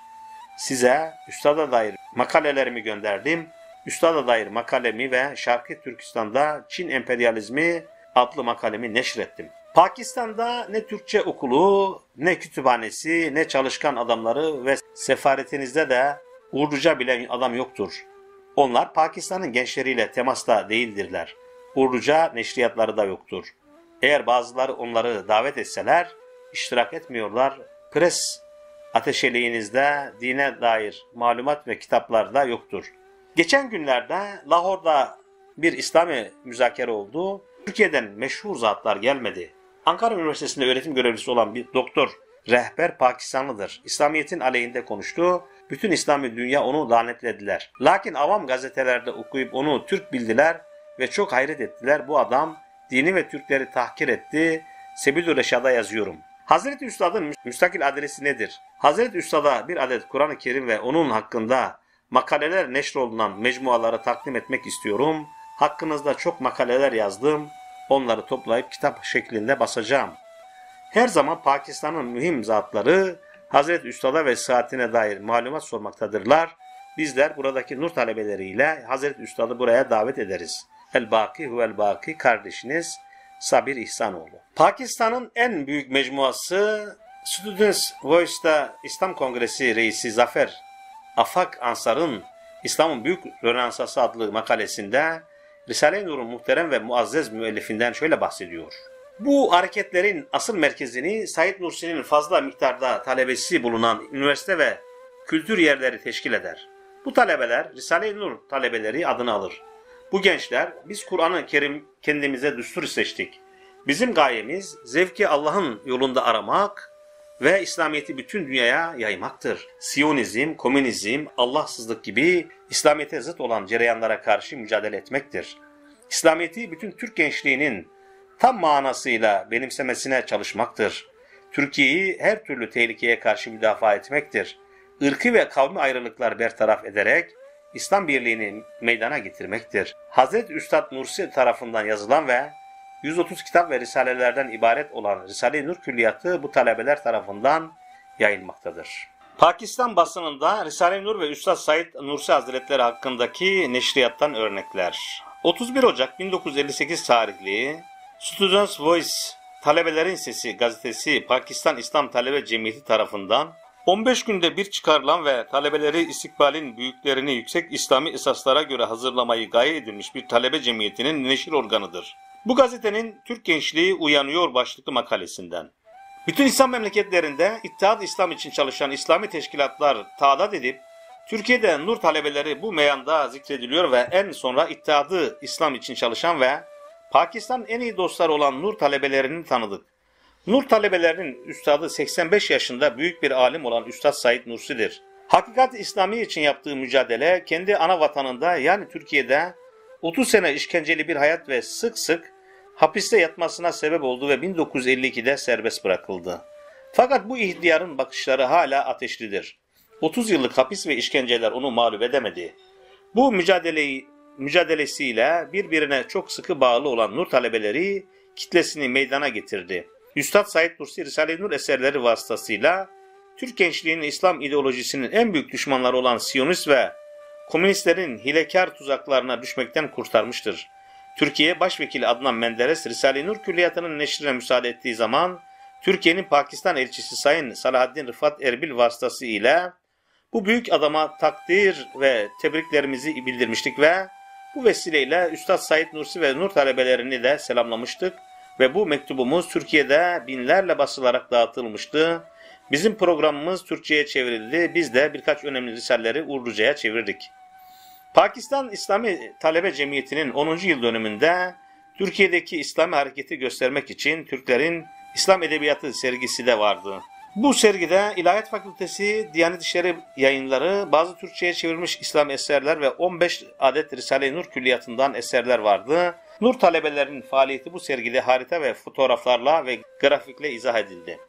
Size Üstad'a dair makalelerimi gönderdim. Üstad'a dair makalemi ve Şarkı Türkistan'da Çin emperyalizmi adlı makalemi neşrettim. Pakistan'da ne Türkçe okulu, ne kütüphanesi, ne çalışkan adamları ve sefaretinizde de Urduca bilen adam yoktur. Onlar Pakistan'ın gençleriyle temasta değildirler. Urduca neşriyatları da yoktur. Eğer bazıları onları davet etseler, iştirak etmiyorlar. Pres ateşeliğinizde dine dair malumat ve kitaplar da yoktur. Geçen günlerde Lahor'da bir İslami müzakere oldu. Türkiye'den meşhur zatlar gelmedi. Ankara Üniversitesi'nde öğretim görevlisi olan bir doktor, rehber Pakistanlıdır. İslamiyet'in aleyhinde konuştu. Bütün İslami dünya onu lanetlediler. Lakin avam gazetelerde okuyup onu Türk bildiler ve çok hayret ettiler. Bu adam dini ve Türkleri tahkir etti. Sebil-ü Reşad'a yazıyorum. Hazreti Üstad'ın müstakil adresi nedir? Hazreti Üstad'a bir adet Kur'an-ı Kerim ve onun hakkında makaleler neşrolunan mecmuaları takdim etmek istiyorum. Hakkınızda çok makaleler yazdım. Onları toplayıp kitap şeklinde basacağım. Her zaman Pakistan'ın mühim zatları Hazreti Üstad'a ve saatine dair malumat sormaktadırlar. Bizler buradaki nur talebeleriyle Hazreti Üstad'ı buraya davet ederiz. El-Baki huvel-Baki kardeşiniz Sabir İhsanoğlu. Pakistan'ın en büyük mecmuası Students Voice'da İslam Kongresi Reisi Zafer Afak Ansar'ın İslam'ın Büyük Rönesans'ı adlı makalesinde Risale-i Nur'un muhterem ve muazzez müellifinden şöyle bahsediyor. Bu hareketlerin asıl merkezini Said Nursi'nin fazla miktarda talebesi bulunan üniversite ve kültür yerleri teşkil eder. Bu talebeler Risale-i Nur talebeleri adını alır. Bu gençler biz Kur'an-ı Kerim kendimize düstur seçtik. Bizim gayemiz zevki Allah'ın yolunda aramak ve İslamiyet'i bütün dünyaya yaymaktır. Siyonizm, komünizm, Allahsızlık gibi İslamiyet'e zıt olan cereyanlara karşı mücadele etmektir. İslamiyet'i bütün Türk gençliğinin tam manasıyla benimsemesine çalışmaktır. Türkiye'yi her türlü tehlikeye karşı müdafaa etmektir. Irkı ve kavmi ayrılıklar bertaraf ederek İslam birliğini meydana getirmektir. Hazreti Üstad Nursi tarafından yazılan ve yüz otuz kitap ve risalelerden ibaret olan Risale-i Nur Külliyatı bu talebeler tarafından yayılmaktadır. Pakistan basınında Risale-i Nur ve Üstad Said Nursi Hazretleri hakkındaki neşriyattan örnekler. otuz bir Ocak bin dokuz yüz elli sekiz tarihli Students Voice Talebelerin Sesi gazetesi Pakistan İslam Talebe Cemiyeti tarafından on beş günde bir çıkarılan ve talebeleri istikbalin büyüklerini yüksek İslami esaslara göre hazırlamayı gaye edilmiş bir talebe cemiyetinin neşir organıdır. Bu gazetenin Türk Gençliği Uyanıyor başlıklı makalesinden. Bütün İslam memleketlerinde İttihat-ı İslam için çalışan İslami teşkilatlar taadat edip Türkiye'de nur talebeleri bu meyanda zikrediliyor ve en sonra İttihat-ı İslam için çalışan ve Pakistan'ın en iyi dostları olan nur talebelerini tanıdık. Nur talebelerinin üstadı seksen beş yaşında büyük bir alim olan Üstad Said Nursi'dir. Hakikat-ı İslami için yaptığı mücadele kendi ana vatanında yani Türkiye'de otuz sene işkenceli bir hayat ve sık sık hapiste yatmasına sebep oldu ve bin dokuz yüz elli ikide serbest bırakıldı. Fakat bu ihtiyarın bakışları hala ateşlidir. otuz yıllık hapis ve işkenceler onu mağlup edemedi. Bu mücadeleyi, mücadelesiyle birbirine çok sıkı bağlı olan nur talebeleri kitlesini meydana getirdi. Üstad Said Nursi Risale-i Nur eserleri vasıtasıyla Türk gençliğinin İslam ideolojisinin en büyük düşmanları olan Siyonist ve komünistlerin hilekar tuzaklarına düşmekten kurtarmıştır. Türkiye Başvekili Adnan Menderes Risale-i Nur Külliyatı'nın neşrine müsaade ettiği zaman Türkiye'nin Pakistan elçisi Sayın Salahaddin Rıfat Erbil vasıtası ile bu büyük adama takdir ve tebriklerimizi bildirmiştik ve bu vesileyle Üstad Said Nursi ve nur talebelerini de selamlamıştık ve bu mektubumuz Türkiye'de binlerle basılarak dağıtılmıştı. Bizim programımız Türkçe'ye çevrildi. Biz de birkaç önemli risaleleri Urduca'ya çevirdik. Pakistan İslami Talebe Cemiyeti'nin onuncu yıl dönümünde Türkiye'deki İslami hareketi göstermek için Türklerin İslam Edebiyatı sergisi de vardı. Bu sergide İlahiyat Fakültesi, Diyanet İşleri Yayınları, bazı Türkçe'ye çevrilmiş İslam eserler ve on beş adet Risale-i Nur Külliyatı'ndan eserler vardı. Nur talebelerinin faaliyeti bu sergide harita ve fotoğraflarla ve grafikle izah edildi.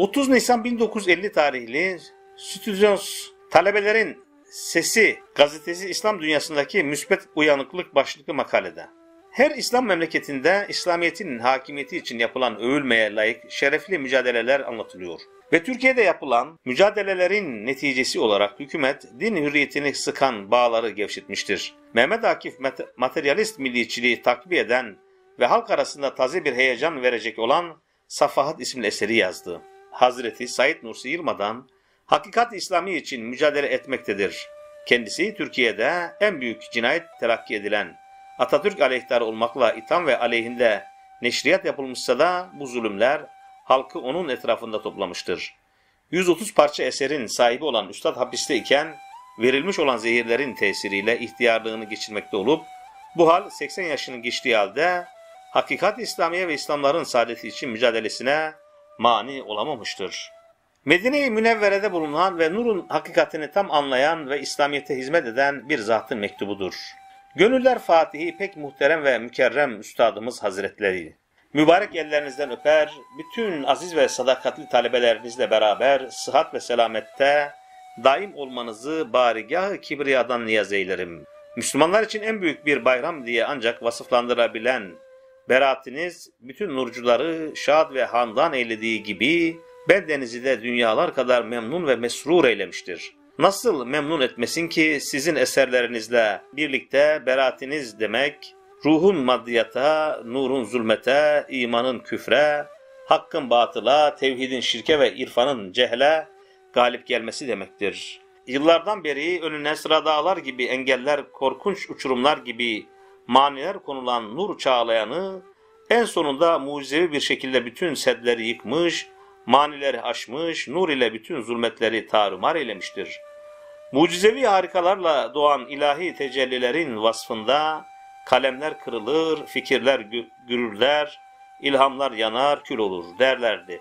otuz Nisan bin dokuz yüz elli tarihli Stüdyos Talebelerin Sesi gazetesi İslam dünyasındaki müsbet uyanıklık başlıklı makalede. Her İslam memleketinde İslamiyet'in hakimiyeti için yapılan övülmeye layık şerefli mücadeleler anlatılıyor. Ve Türkiye'de yapılan mücadelelerin neticesi olarak hükümet din hürriyetini sıkan bağları gevşetmiştir. Mehmet Akif materyalist milliyetçiliği takip eden ve halk arasında taze bir heyecan verecek olan Safahat isimli eseri yazdı. Hazreti Said Nursi Yılmaz'dan hakikat İslami için mücadele etmektedir. Kendisi Türkiye'de en büyük cinayet telakki edilen Atatürk aleyhtarı olmakla itham ve aleyhinde neşriyat yapılmışsa da bu zulümler halkı onun etrafında toplamıştır. yüz otuz parça eserin sahibi olan üstad hapiste iken verilmiş olan zehirlerin tesiriyle ihtiyarlığını geçirmekte olup bu hal seksen yaşını geçtiği halde hakikat İslamiye ve İslamların saadeti için mücadelesine mani olamamıştır. Medine-i Münevvere'de bulunan ve nurun hakikatini tam anlayan ve İslamiyet'e hizmet eden bir zatın mektubudur. Gönüller Fatihi pek muhterem ve mükerrem üstadımız hazretleri. Mübarek ellerinizden öper, bütün aziz ve sadakatli talebelerinizle beraber sıhhat ve selamette daim olmanızı barigah-ı kibriyadan niyaz eylerim. Müslümanlar için en büyük bir bayram diye ancak vasıflandırabilen beraatiniz bütün nurcuları şad ve handan eylediği gibi bendenizi de dünyalar kadar memnun ve mesrur eylemiştir. Nasıl memnun etmesin ki sizin eserlerinizle birlikte beraatiniz demek, ruhun maddiyata, nurun zulmete, imanın küfre, hakkın batıla, tevhidin şirke ve irfanın cehle galip gelmesi demektir. Yıllardan beri önüne sıra dağlar gibi engeller, korkunç uçurumlar gibi maniler konulan nur çağlayanı en sonunda mucizevi bir şekilde bütün sedleri yıkmış, manileri aşmış, nur ile bütün zulmetleri tarumar eylemiştir. Mucizevi harikalarla doğan ilahi tecellilerin vasfında kalemler kırılır, fikirler gürürler, ilhamlar yanar, kül olur derlerdi.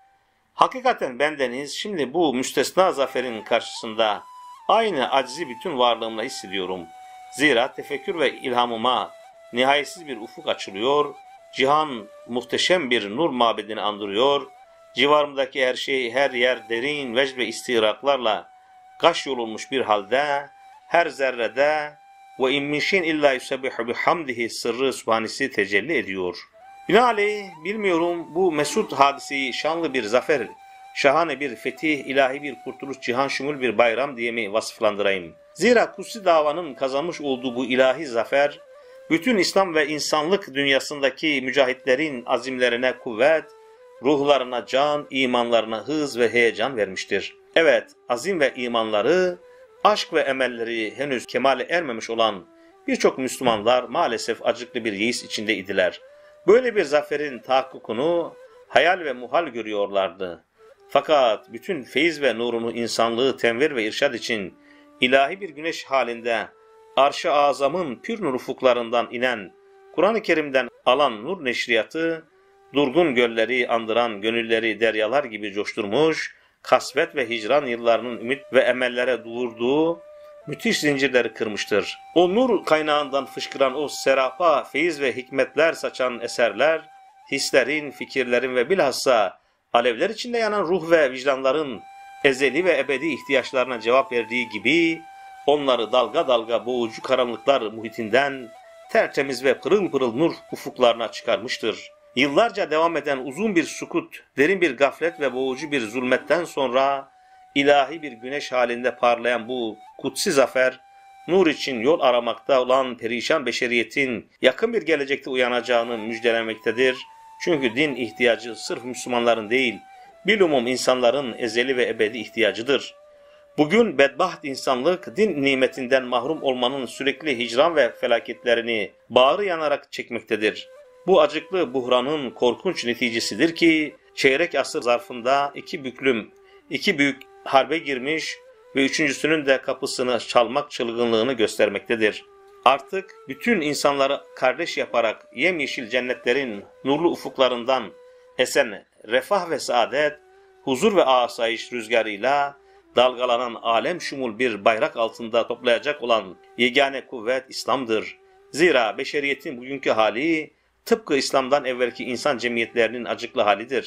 Hakikaten bendeniz şimdi bu müstesna zaferin karşısında aynı acizi bütün varlığımla hissediyorum. Zira tefekkür ve ilhamıma nihayetsiz bir ufuk açılıyor, cihan muhteşem bir nur mabedini andırıyor, civarımdaki her şey, her yer derin vecd ve istiraklarla kaş yolunmuş bir halde, her zerrede ve in min şeyin illa yusebbihu bihamdihi sırrı subhanesi tecelli ediyor. Binaenaleyh bilmiyorum bu mesut hadiseyi şanlı bir zafer, şahane bir fetih, ilahi bir kurtuluş, cihan şumul bir bayram diye mi vasıflandırayım? Zira kutsi davanın kazanmış olduğu bu ilahi zafer, bütün İslam ve insanlık dünyasındaki mücahitlerin azimlerine kuvvet, ruhlarına can, imanlarına hız ve heyecan vermiştir. Evet, azim ve imanları, aşk ve emelleri henüz kemale ermemiş olan birçok Müslümanlar maalesef acıklı bir yeis içinde idiler. Böyle bir zaferin tahakkukunu hayal ve muhal görüyorlardı. Fakat bütün feyiz ve nurunu insanlığı tenvir ve irşad için ilahi bir güneş halinde arş-ı azamın pür nur ufuklarından inen, Kur'an-ı Kerim'den alan nur neşriyatı, durgun gölleri andıran gönülleri deryalar gibi coşturmuş, kasvet ve hicran yıllarının ümit ve emellere doğurduğu müthiş zincirleri kırmıştır. O nur kaynağından fışkıran o serapa, feyiz ve hikmetler saçan eserler, hislerin, fikirlerin ve bilhassa alevler içinde yanan ruh ve vicdanların ezeli ve ebedi ihtiyaçlarına cevap verdiği gibi, onları dalga dalga boğucu karanlıklar muhitinden tertemiz ve pırıl pırıl nur ufuklarına çıkarmıştır. Yıllarca devam eden uzun bir sukut, derin bir gaflet ve boğucu bir zulmetten sonra ilahi bir güneş halinde parlayan bu kutsi zafer, nur için yol aramakta olan perişan beşeriyetin yakın bir gelecekte uyanacağını müjdelemektedir. Çünkü din ihtiyacı sırf Müslümanların değil, bilumum insanların ezeli ve ebedi ihtiyacıdır. Bugün bedbaht insanlık din nimetinden mahrum olmanın sürekli hicran ve felaketlerini bağrı yanarak çekmektedir. Bu acıklı buhranın korkunç neticesidir ki çeyrek asır zarfında iki büklüm, iki büyük harbe girmiş ve üçüncüsünün de kapısını çalmak çılgınlığını göstermektedir. Artık bütün insanları kardeş yaparak yemyeşil cennetlerin nurlu ufuklarından esen refah ve saadet, huzur ve asayiş rüzgarıyla dalgalanan alem şumul bir bayrak altında toplayacak olan yegane kuvvet İslam'dır. Zira beşeriyetin bugünkü hali tıpkı İslam'dan evvelki insan cemiyetlerinin acıklı halidir.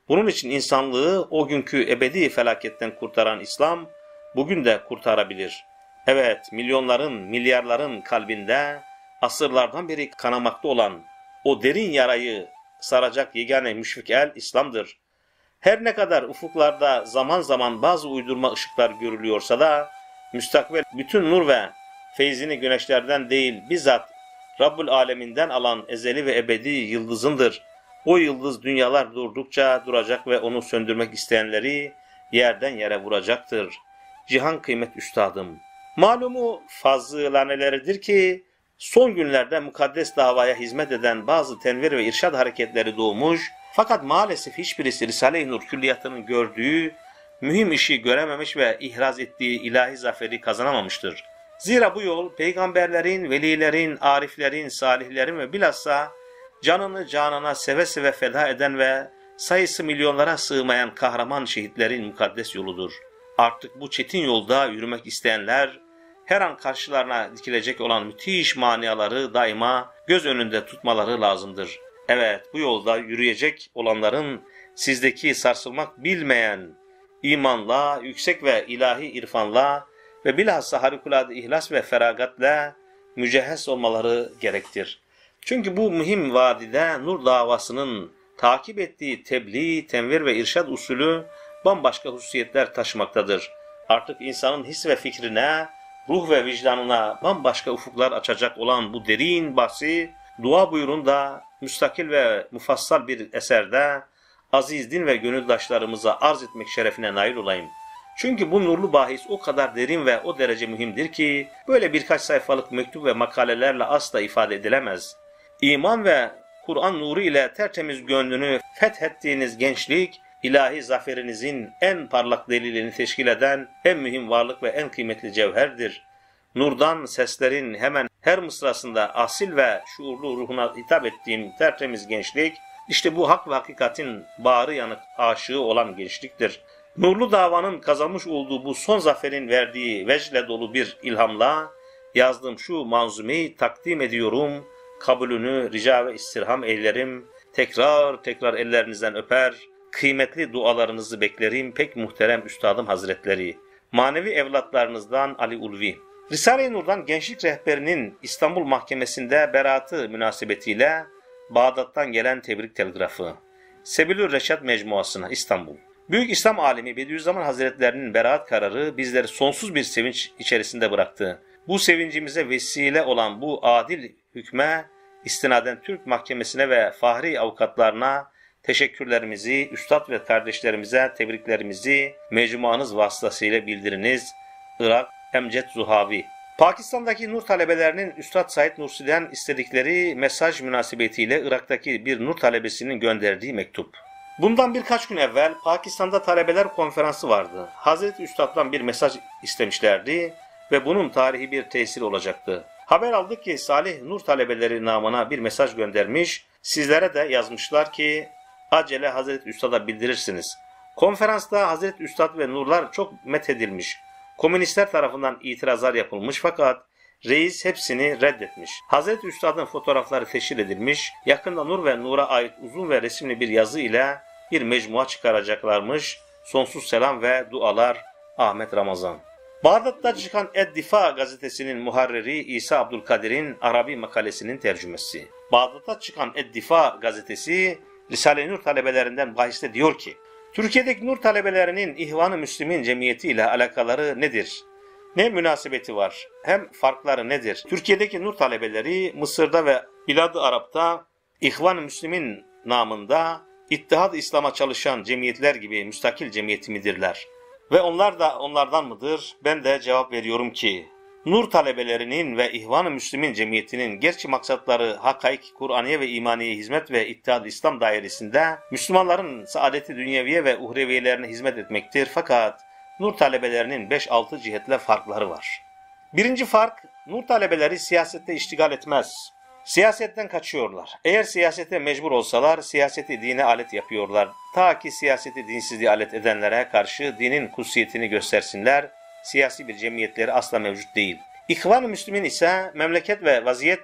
Bunun için insanlığı o günkü ebedi felaketten kurtaran İslam bugün de kurtarabilir. Evet, milyonların, milyarların kalbinde asırlardan beri kanamakta olan o derin yarayı saracak yegane müşfik el İslam'dır. Her ne kadar ufuklarda zaman zaman bazı uydurma ışıklar görülüyorsa da müstakbel bütün nur ve feyzini güneşlerden değil bizzat Rabbül Aleminden alan ezeli ve ebedi yıldızındır. O yıldız dünyalar durdukça duracak ve onu söndürmek isteyenleri yerden yere vuracaktır. Cihan kıymet üstadım. Malumu fazılaneleridir ki son günlerde mukaddes davaya hizmet eden bazı tenvir ve irşad hareketleri doğmuş fakat maalesef hiçbirisi Risale-i Nur külliyatının gördüğü mühim işi görememiş ve ihraz ettiği ilahi zaferi kazanamamıştır. Zira bu yol peygamberlerin, velilerin, ariflerin, salihlerin ve bilhassa canını canına seve seve feda eden ve sayısı milyonlara sığmayan kahraman şehitlerin mukaddes yoludur. Artık bu çetin yolda yürümek isteyenler her an karşılarına dikilecek olan müthiş maniaları daima göz önünde tutmaları lazımdır. Evet, bu yolda yürüyecek olanların sizdeki sarsılmak bilmeyen imanla, yüksek ve ilahi irfanla ve bilhassa harikulade ihlas ve feragatla mücehhez olmaları gerektir. Çünkü bu mühim vadide Nur davasının takip ettiği tebliğ, tenvir ve irşad usulü bambaşka hususiyetler taşımaktadır. Artık insanın his ve fikrine, ruh ve vicdanına bambaşka ufuklar açacak olan bu derin bahsi, dua buyurun da müstakil ve mufassal bir eserde aziz din ve gönüldaşlarımıza arz etmek şerefine nail olayım. Çünkü bu nurlu bahis o kadar derin ve o derece mühimdir ki böyle birkaç sayfalık mektup ve makalelerle asla ifade edilemez. İman ve Kur'an nuru ile tertemiz gönlünü fethettiğiniz gençlik, ilahi zaferinizin en parlak delilini teşkil eden en mühim varlık ve en kıymetli cevherdir. Nurdan seslerin hemen her mısrasında asil ve şuurlu ruhuna hitap ettiğim tertemiz gençlik, işte bu hak ve hakikatin bağrı yanık aşığı olan gençliktir. Nurlu davanın kazanmış olduğu bu son zaferin verdiği vecle dolu bir ilhamla yazdığım şu manzumeyi takdim ediyorum. Kabulünü rica ve istirham eylerim. Tekrar tekrar ellerinizden öper. Kıymetli dualarınızı beklerim pek muhterem Üstadım Hazretleri. Manevi evlatlarınızdan Ali Ulvi. Risale-i Nur'dan gençlik rehberinin İstanbul Mahkemesi'nde beraatı münasebetiyle Bağdat'tan gelen tebrik telgrafı. Sebilü Reşad Mecmuası'na İstanbul. Büyük İslam alimi Bediüzzaman Hazretlerinin beraat kararı bizleri sonsuz bir sevinç içerisinde bıraktı. Bu sevincimize vesile olan bu adil hükme istinaden Türk Mahkemesi'ne ve fahri avukatlarına teşekkürlerimizi, üstad ve kardeşlerimize tebriklerimizi mecmuanız vasıtasıyla bildiriniz. Irak Emcet Zuhavi. Pakistan'daki Nur talebelerinin Üstad Said Nursi'den istedikleri mesaj münasebetiyle Irak'taki bir Nur talebesinin gönderdiği mektup. Bundan birkaç gün evvel Pakistan'da talebeler konferansı vardı. Hazreti Üstad'dan bir mesaj istemişlerdi ve bunun tarihi bir tesiri olacaktı. Haber aldık ki Salih Nur talebeleri namına bir mesaj göndermiş, sizlere de yazmışlar ki acele Hazreti Üstad'a bildirirsiniz. Konferansta Hazreti Üstad ve Nurlar çok methedilmiş. Komünistler tarafından itirazlar yapılmış fakat reis hepsini reddetmiş. Hazreti Üstad'ın fotoğrafları teşhir edilmiş, yakında Nur ve Nur'a ait uzun ve resimli bir yazı ile bir mecmua çıkaracaklarmış. Sonsuz selam ve dualar Ahmet Ramazan. Bağdat'ta çıkan Ed-Difa gazetesinin muharriri İsa Abdülkadir'in Arabi makalesinin tercümesi. Bağdat'ta çıkan Ed-Difa gazetesi Risale-i Nur talebelerinden bahiste diyor ki, Türkiye'deki Nur talebelerinin İhvan-ı Müslümin cemiyeti ile alakaları nedir? Ne münasebeti var? Hem farkları nedir? Türkiye'deki Nur talebeleri Mısır'da ve Bilad-ı Arap'ta İhvan-ı Müslümin namında İttihad-ı İslam'a çalışan cemiyetler gibi müstakil cemiyeti midirler? Ve onlar da onlardan mıdır? Ben de cevap veriyorum ki, Nur talebelerinin ve İhvan-ı Müslümin cemiyetinin gerçi maksatları hakaik, Kur'aniye ve imaniye hizmet ve İttihad-ı İslam dairesinde Müslümanların saadeti dünyeviye ve uhreviyelerine hizmet etmektir. Fakat Nur talebelerinin beş altı cihetle farkları var. Birinci fark, Nur talebeleri siyasette iştigal etmez. Siyasetten kaçıyorlar. Eğer siyasete mecbur olsalar siyaseti dine alet yapıyorlar. Ta ki siyaseti dinsizliğe alet edenlere karşı dinin kutsiyetini göstersinler. Siyasi bir cemiyetleri asla mevcut değil. İhvan-ı Müslümin ise memleket ve vaziyet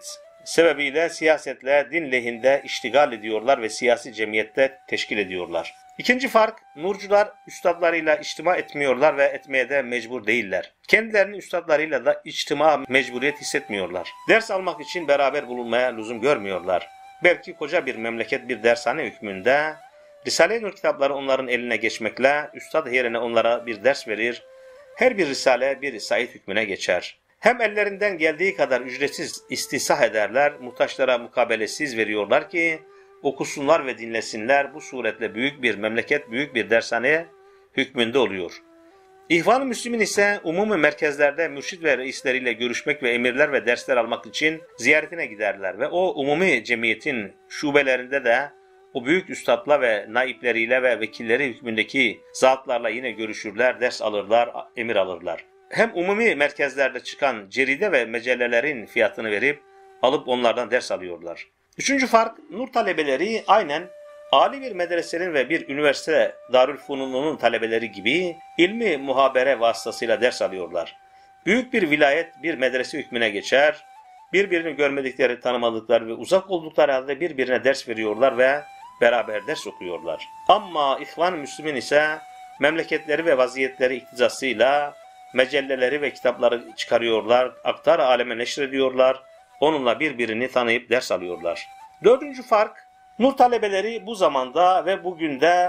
sebebiyle siyasetle, din lehinde iştigal ediyorlar ve siyasi cemiyette teşkil ediyorlar. İkinci fark, nurcular üstadlarıyla içtima etmiyorlar ve etmeye de mecbur değiller. Kendilerini üstadlarıyla da içtima mecburiyet hissetmiyorlar. Ders almak için beraber bulunmaya lüzum görmüyorlar. Belki koca bir memleket bir dershane hükmünde, Risale-i Nur kitapları onların eline geçmekle, üstad yerine onlara bir ders verir, her bir risale bir said hükmüne geçer. Hem ellerinden geldiği kadar ücretsiz istisah ederler, muhtaçlara mukabelesiz veriyorlar ki, okusunlar ve dinlesinler. Bu suretle büyük bir memleket, büyük bir dershane hükmünde oluyor. İhvan-ı Müslümin ise umumi merkezlerde mürşid ve reisleriyle görüşmek ve emirler ve dersler almak için ziyaretine giderler ve o umumi cemiyetin şubelerinde de o büyük üstadla ve naipleriyle ve vekilleri hükmündeki zatlarla yine görüşürler, ders alırlar, emir alırlar. Hem umumi merkezlerde çıkan ceride ve mecellelerin fiyatını verip alıp onlardan ders alıyorlar. Üçüncü fark, nur talebeleri aynen âli bir medresenin ve bir üniversite Darülfunun'un talebeleri gibi ilmi muhabere vasıtasıyla ders alıyorlar. Büyük bir vilayet bir medrese hükmüne geçer, birbirini görmedikleri, tanımadıkları ve uzak oldukları halde birbirine ders veriyorlar ve beraber ders okuyorlar. Ama İhvan-ı Müslümin ise memleketleri ve vaziyetleri iktizasıyla mecelleleri ve kitapları çıkarıyorlar, aktar aleme neşrediyorlar, onunla birbirini tanıyıp ders alıyorlar. Dördüncü fark, nur talebeleri bu zamanda ve bugün de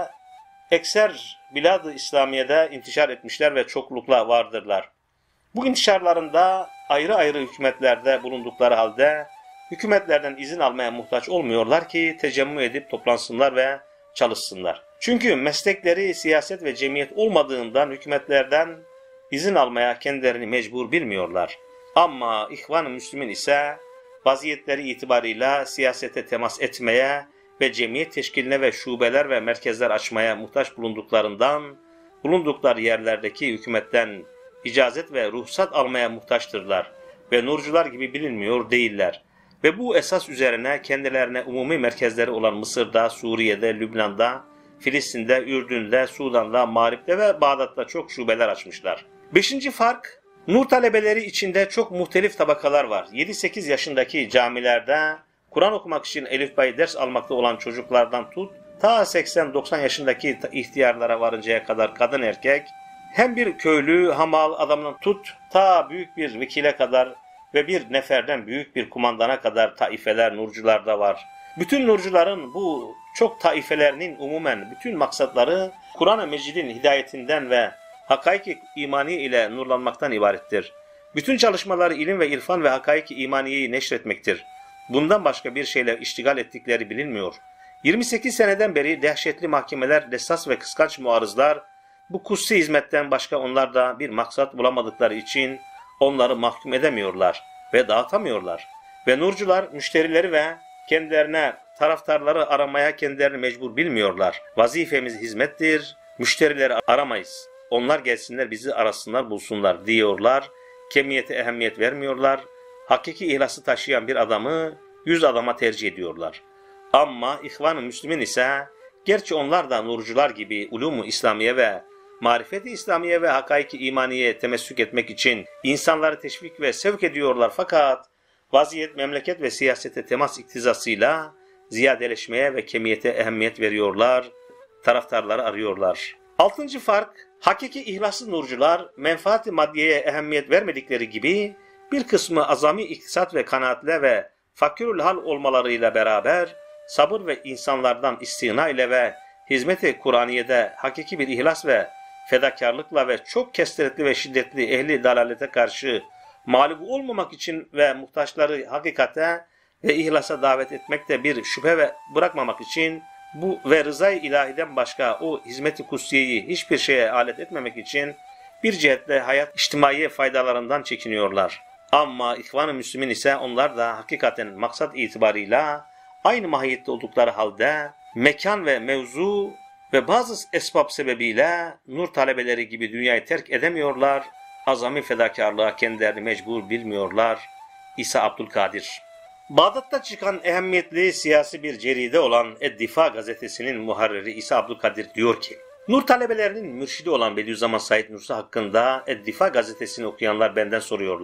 ekser bilad-ı İslamiye'de intişar etmişler ve çoklukla vardırlar. Bu intişarlarında ayrı ayrı hükümetlerde bulundukları halde hükümetlerden izin almaya muhtaç olmuyorlar ki tecemmü edip toplansınlar ve çalışsınlar. Çünkü meslekleri siyaset ve cemiyet olmadığından hükümetlerden izin almaya kendilerini mecbur bilmiyorlar. Ama İhvan-ı Müslümin ise vaziyetleri itibarıyla siyasete temas etmeye ve cemiyet teşkiline ve şubeler ve merkezler açmaya muhtaç bulunduklarından bulundukları yerlerdeki hükümetten icazet ve ruhsat almaya muhtaçtırlar ve nurcular gibi bilinmiyor değiller. Ve bu esas üzerine kendilerine umumi merkezleri olan Mısır'da, Suriye'de, Lübnan'da, Filistin'de, Ürdün'de, Sudan'da, Mağrip'te ve Bağdat'ta çok şubeler açmışlar. Beşinci fark, nur talebeleri içinde çok muhtelif tabakalar var. yedi sekiz yaşındaki camilerde Kur'an okumak için elifbayı ders almakta olan çocuklardan tut, ta seksen doksan yaşındaki ihtiyarlara varıncaya kadar kadın erkek, hem bir köylü, hamal adamdan tut, ta büyük bir vekile kadar ve bir neferden büyük bir kumandana kadar taifeler, nurcular da var. Bütün nurcuların bu çok taifelerinin umumen bütün maksatları Kur'an-ı Mecid'in hidayetinden ve hakaik-i imani ile nurlanmaktan ibarettir. Bütün çalışmaları ilim ve irfan ve hakaik-i imaniyeyi neşretmektir. Bundan başka bir şeyle iştigal ettikleri bilinmiyor. yirmi sekiz seneden beri dehşetli mahkemeler, dessas ve kıskanç muarızlar, bu kutsi hizmetten başka onlar da bir maksat bulamadıkları için onları mahkum edemiyorlar ve dağıtamıyorlar. Ve nurcular müşterileri ve kendilerine taraftarları aramaya kendilerini mecbur bilmiyorlar. Vazifemiz hizmettir, müşterileri aramayız. Onlar gelsinler bizi arasınlar bulsunlar diyorlar. Kemiyete ehemmiyet vermiyorlar. Hakiki ihlası taşıyan bir adamı yüz adama tercih ediyorlar. Ama İhvan-ı Müslümin ise gerçi onlar da nurcular gibi ulûm-u İslamiye ve marifet-i İslamiye ve hakaik-i imaniye temessük etmek için insanları teşvik ve sevk ediyorlar fakat vaziyet, memleket ve siyasete temas iktizasıyla ziyadeleşmeye ve kemiyete ehemmiyet veriyorlar, taraftarları arıyorlar. Altıncı fark, hakiki ihlaslı nurcular menfaat-i maddiyeye ehemmiyet vermedikleri gibi bir kısmı azami iktisat ve kanaatle ve fakirül hal olmalarıyla beraber sabır ve insanlardan istina ile ve hizmet-i Kur'aniye'de hakiki bir ihlas ve fedakarlıkla ve çok kestiretli ve şiddetli ehli dalalete karşı mağlup olmamak için ve muhtaçları hakikate ve ihlasa davet etmekte bir şüphe ve bırakmamak için bu ve rızay ilahiden başka o hizmet-i kutsiyeyi hiçbir şeye alet etmemek için bir cihetle hayat içtimai faydalarından çekiniyorlar. Ama İhvan-ı Müslümin ise onlar da hakikaten maksat itibarıyla aynı mahiyette oldukları halde mekan ve mevzu ve bazı esbab sebebiyle nur talebeleri gibi dünyayı terk edemiyorlar, azami fedakarlığa kendilerini mecbur bilmiyorlar. İsa Abdülkadir. Bağdat'ta çıkan ehemmiyetli siyasi bir ceride olan Ed-Difa gazetesinin muharriri İsa Abdülkadir diyor ki, nur talebelerinin mürşidi olan Bediüzzaman Said Nursi hakkında Ed-Difa gazetesini okuyanlar benden soruyorlar.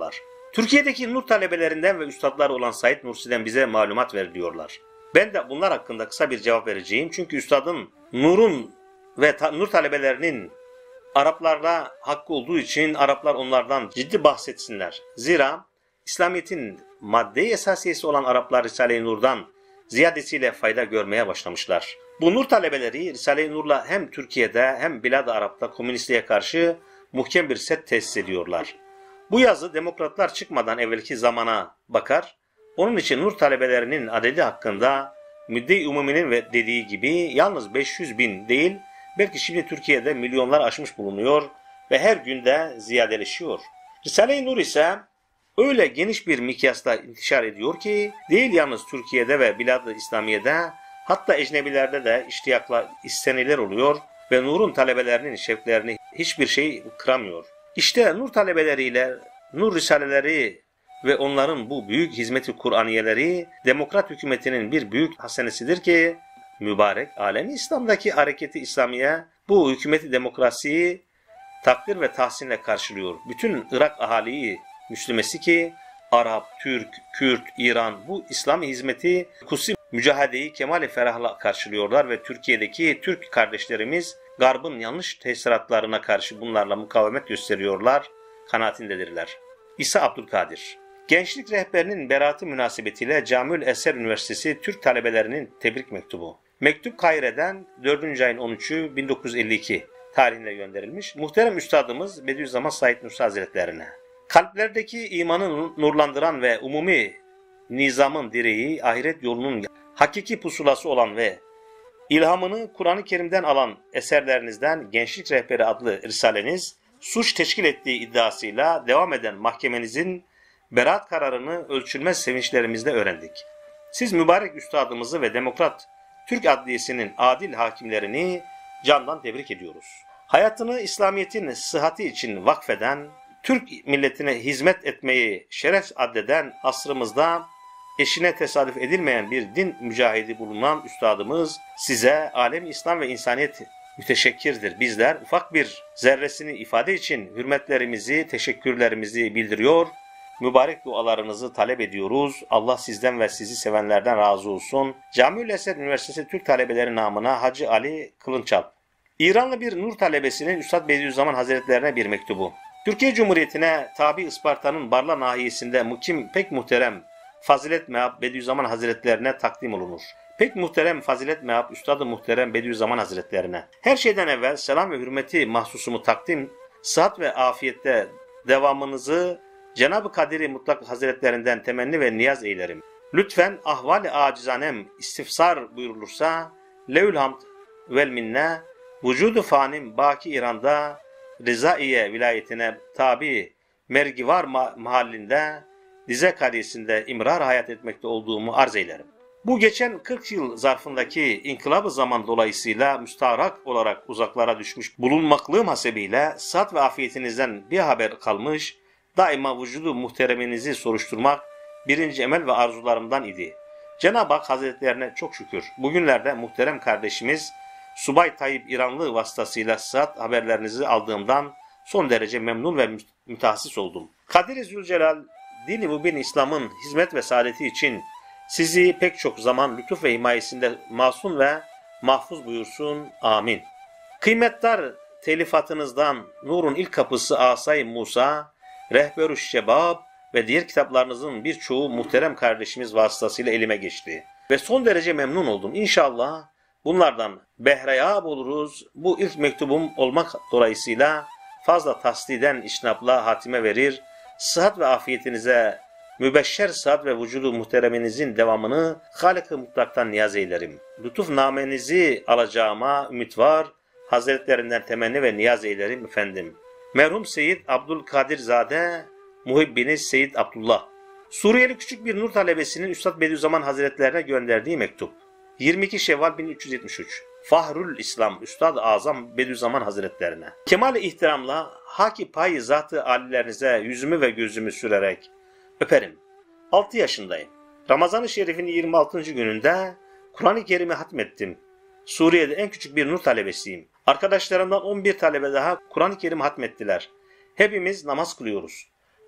Türkiye'deki Nur talebelerinden ve üstadları olan Said Nursi'den bize malumat veriliyorlar. Ben de bunlar hakkında kısa bir cevap vereceğim. Çünkü üstadın Nur'un ve ta Nur talebelerinin Araplarla hakkı olduğu için Araplar onlardan ciddi bahsetsinler. Zira İslamiyet'in madde esasiyesi olan Araplar Risale-i Nur'dan ziyadesiyle fayda görmeye başlamışlar. Bu Nur talebeleri Risale-i Nur'la hem Türkiye'de hem Bilad-ı Arap'ta komünistliğe karşı muhkem bir set tesis ediyorlar. Bu yazı demokratlar çıkmadan evvelki zamana bakar. Onun için Nur talebelerinin adedi hakkında Müdde-i Umumi'nin ve dediği gibi yalnız beş yüz bin değil, belki şimdi Türkiye'de milyonlar aşmış bulunuyor ve her günde ziyadeleşiyor. Risale-i Nur ise öyle geniş bir mikyasla intişar ediyor ki değil yalnız Türkiye'de ve Bilad-ı İslamiye'de, hatta ecnebilerde de iştiyakla istenilir oluyor ve Nur'un talebelerinin şevklerini hiçbir şey kıramıyor. İşte Nur talebeleriyle Nur risaleleri ve onların bu büyük hizmeti Kur'aniyeleri demokrat hükümetinin bir büyük hasenesidir ki mübarek alemi İslam'daki hareketi İslamiye bu hükümeti demokrasiyi takdir ve tahsinle karşılıyor. Bütün Irak ahaliyi Müslümesi ki Arap, Türk, Kürt, İran bu İslam hizmeti kutsi mücadeyi kemal-i ferahla karşılıyorlar ve Türkiye'deki Türk kardeşlerimiz Garb'ın yanlış tesiratlarına karşı bunlarla mukavemet gösteriyorlar, kanaatindedirler. İsa Abdülkadir. Gençlik rehberinin beraatı münasebetiyle Camiül Eser Üniversitesi Türk talebelerinin tebrik mektubu. Mektup Kahire'den dördüncü ayın on üçü bin dokuz yüz elli iki tarihinde gönderilmiş. Muhterem Üstadımız Bediüzzaman Said Nursi Hazretlerine. Kalplerdeki imanı nurlandıran ve umumi nizamın direği, ahiret yolunun hakiki pusulası olan ve ilhamını Kur'an-ı Kerim'den alan eserlerinizden Gençlik Rehberi adlı risaleniz, suç teşkil ettiği iddiasıyla devam eden mahkemenizin beraat kararını ölçülmez sevinçlerimizle öğrendik. Siz mübarek üstadımızı ve demokrat Türk Adliyesi'nin adil hakimlerini candan tebrik ediyoruz. Hayatını İslamiyet'in sıhhati için vakfeden, Türk milletine hizmet etmeyi şeref addeden asrımızda eşine tesadüf edilmeyen bir din mücahidi bulunan üstadımız size alem İslam ve insaniyet müteşekkirdir. Bizler ufak bir zerresini ifade için hürmetlerimizi, teşekkürlerimizi bildiriyor. Mübarek dualarınızı talep ediyoruz. Allah sizden ve sizi sevenlerden razı olsun. Camiül Eser Üniversitesi Türk talebeleri namına Hacı Ali Kılınçalp. İranlı bir Nur talebesinin Üstad Bediüzzaman Hazretlerine bir mektubu. Türkiye Cumhuriyeti'ne tabi Isparta'nın Barla nahiyesinde mukim pek muhterem Fazilet Meab Bediüzzaman Hazretlerine takdim olunur. Pek muhterem Fazilet Meab Üstad-ı Muhterem Bediüzzaman Hazretlerine. Her şeyden evvel selam ve hürmeti mahsusumu takdim, sıhhat ve afiyette devamınızı Cenab-ı Kadir-i Mutlak Hazretlerinden temenni ve niyaz eylerim. Lütfen ahval-i acizanem istifsar buyurulursa levül hamd vel minne vücudu fanim baki İran'da Rizaiye vilayetine tabi Mergivar mahallinde Dize kariyesinde imrar hayat etmekte olduğumu arz eylerim. Bu geçen kırk yıl zarfındaki inkılab-ı zaman dolayısıyla müstaharak olarak uzaklara düşmüş bulunmaklığım hasebiyle sıhhat ve afiyetinizden bir haber kalmış, daima vücudu muhtereminizi soruşturmak birinci emel ve arzularımdan idi. Cenab-ı Hak Hazretlerine çok şükür. Bugünlerde muhterem kardeşimiz Subay Tayyip İranlı vasıtasıyla sıhhat haberlerinizi aldığımdan son derece memnun ve mütehassıs oldum. Kadir-i Zülcelal, Din-i Mübin İslam'ın hizmet ve saadeti için sizi pek çok zaman lütuf ve himayesinde masum ve mahfuz buyursun. Amin. Kıymetdar telifatınızdan Nur'un ilk kapısı Asay Musa, Rehber-ü Şebab ve diğer kitaplarınızın birçoğu muhterem kardeşimiz vasıtasıyla elime geçti. Ve son derece memnun oldum. İnşallah bunlardan behreyab oluruz. Bu ilk mektubum olmak dolayısıyla fazla tasliden işnapla hatime verir. Sıhhat ve afiyetinize mübeşşer sıhhat ve vücudu muhtereminizin devamını Halik-i Mutlak'tan niyaz eylerim. Lütuf namenizi alacağıma ümit var. Hazretlerinden temenni ve niyaz eylerim efendim. Merhum Seyyid Abdülkadirzade, muhibbiniz Seyyid Abdullah. Suriyeli küçük bir Nur talebesinin Üstad Bediüzzaman Hazretlerine gönderdiği mektup. yirmi iki Şevval bin üç yüz yetmiş üç. Fahrül İslam Üstad-ı Azam Bediüzzaman Hazretlerine. Kemal-i ihtiramla haki payı zat-ı alilerinize yüzümü ve gözümü sürerek öperim. altı yaşındayım. Ramazan-ı Şerif'in yirmi altıncı gününde Kur'an-ı Kerim'i hatmettim. Suriye'de en küçük bir Nur talebesiyim. Arkadaşlarımdan on bir talebe daha Kur'an-ı Kerim'i hatmettiler. Hepimiz namaz kılıyoruz.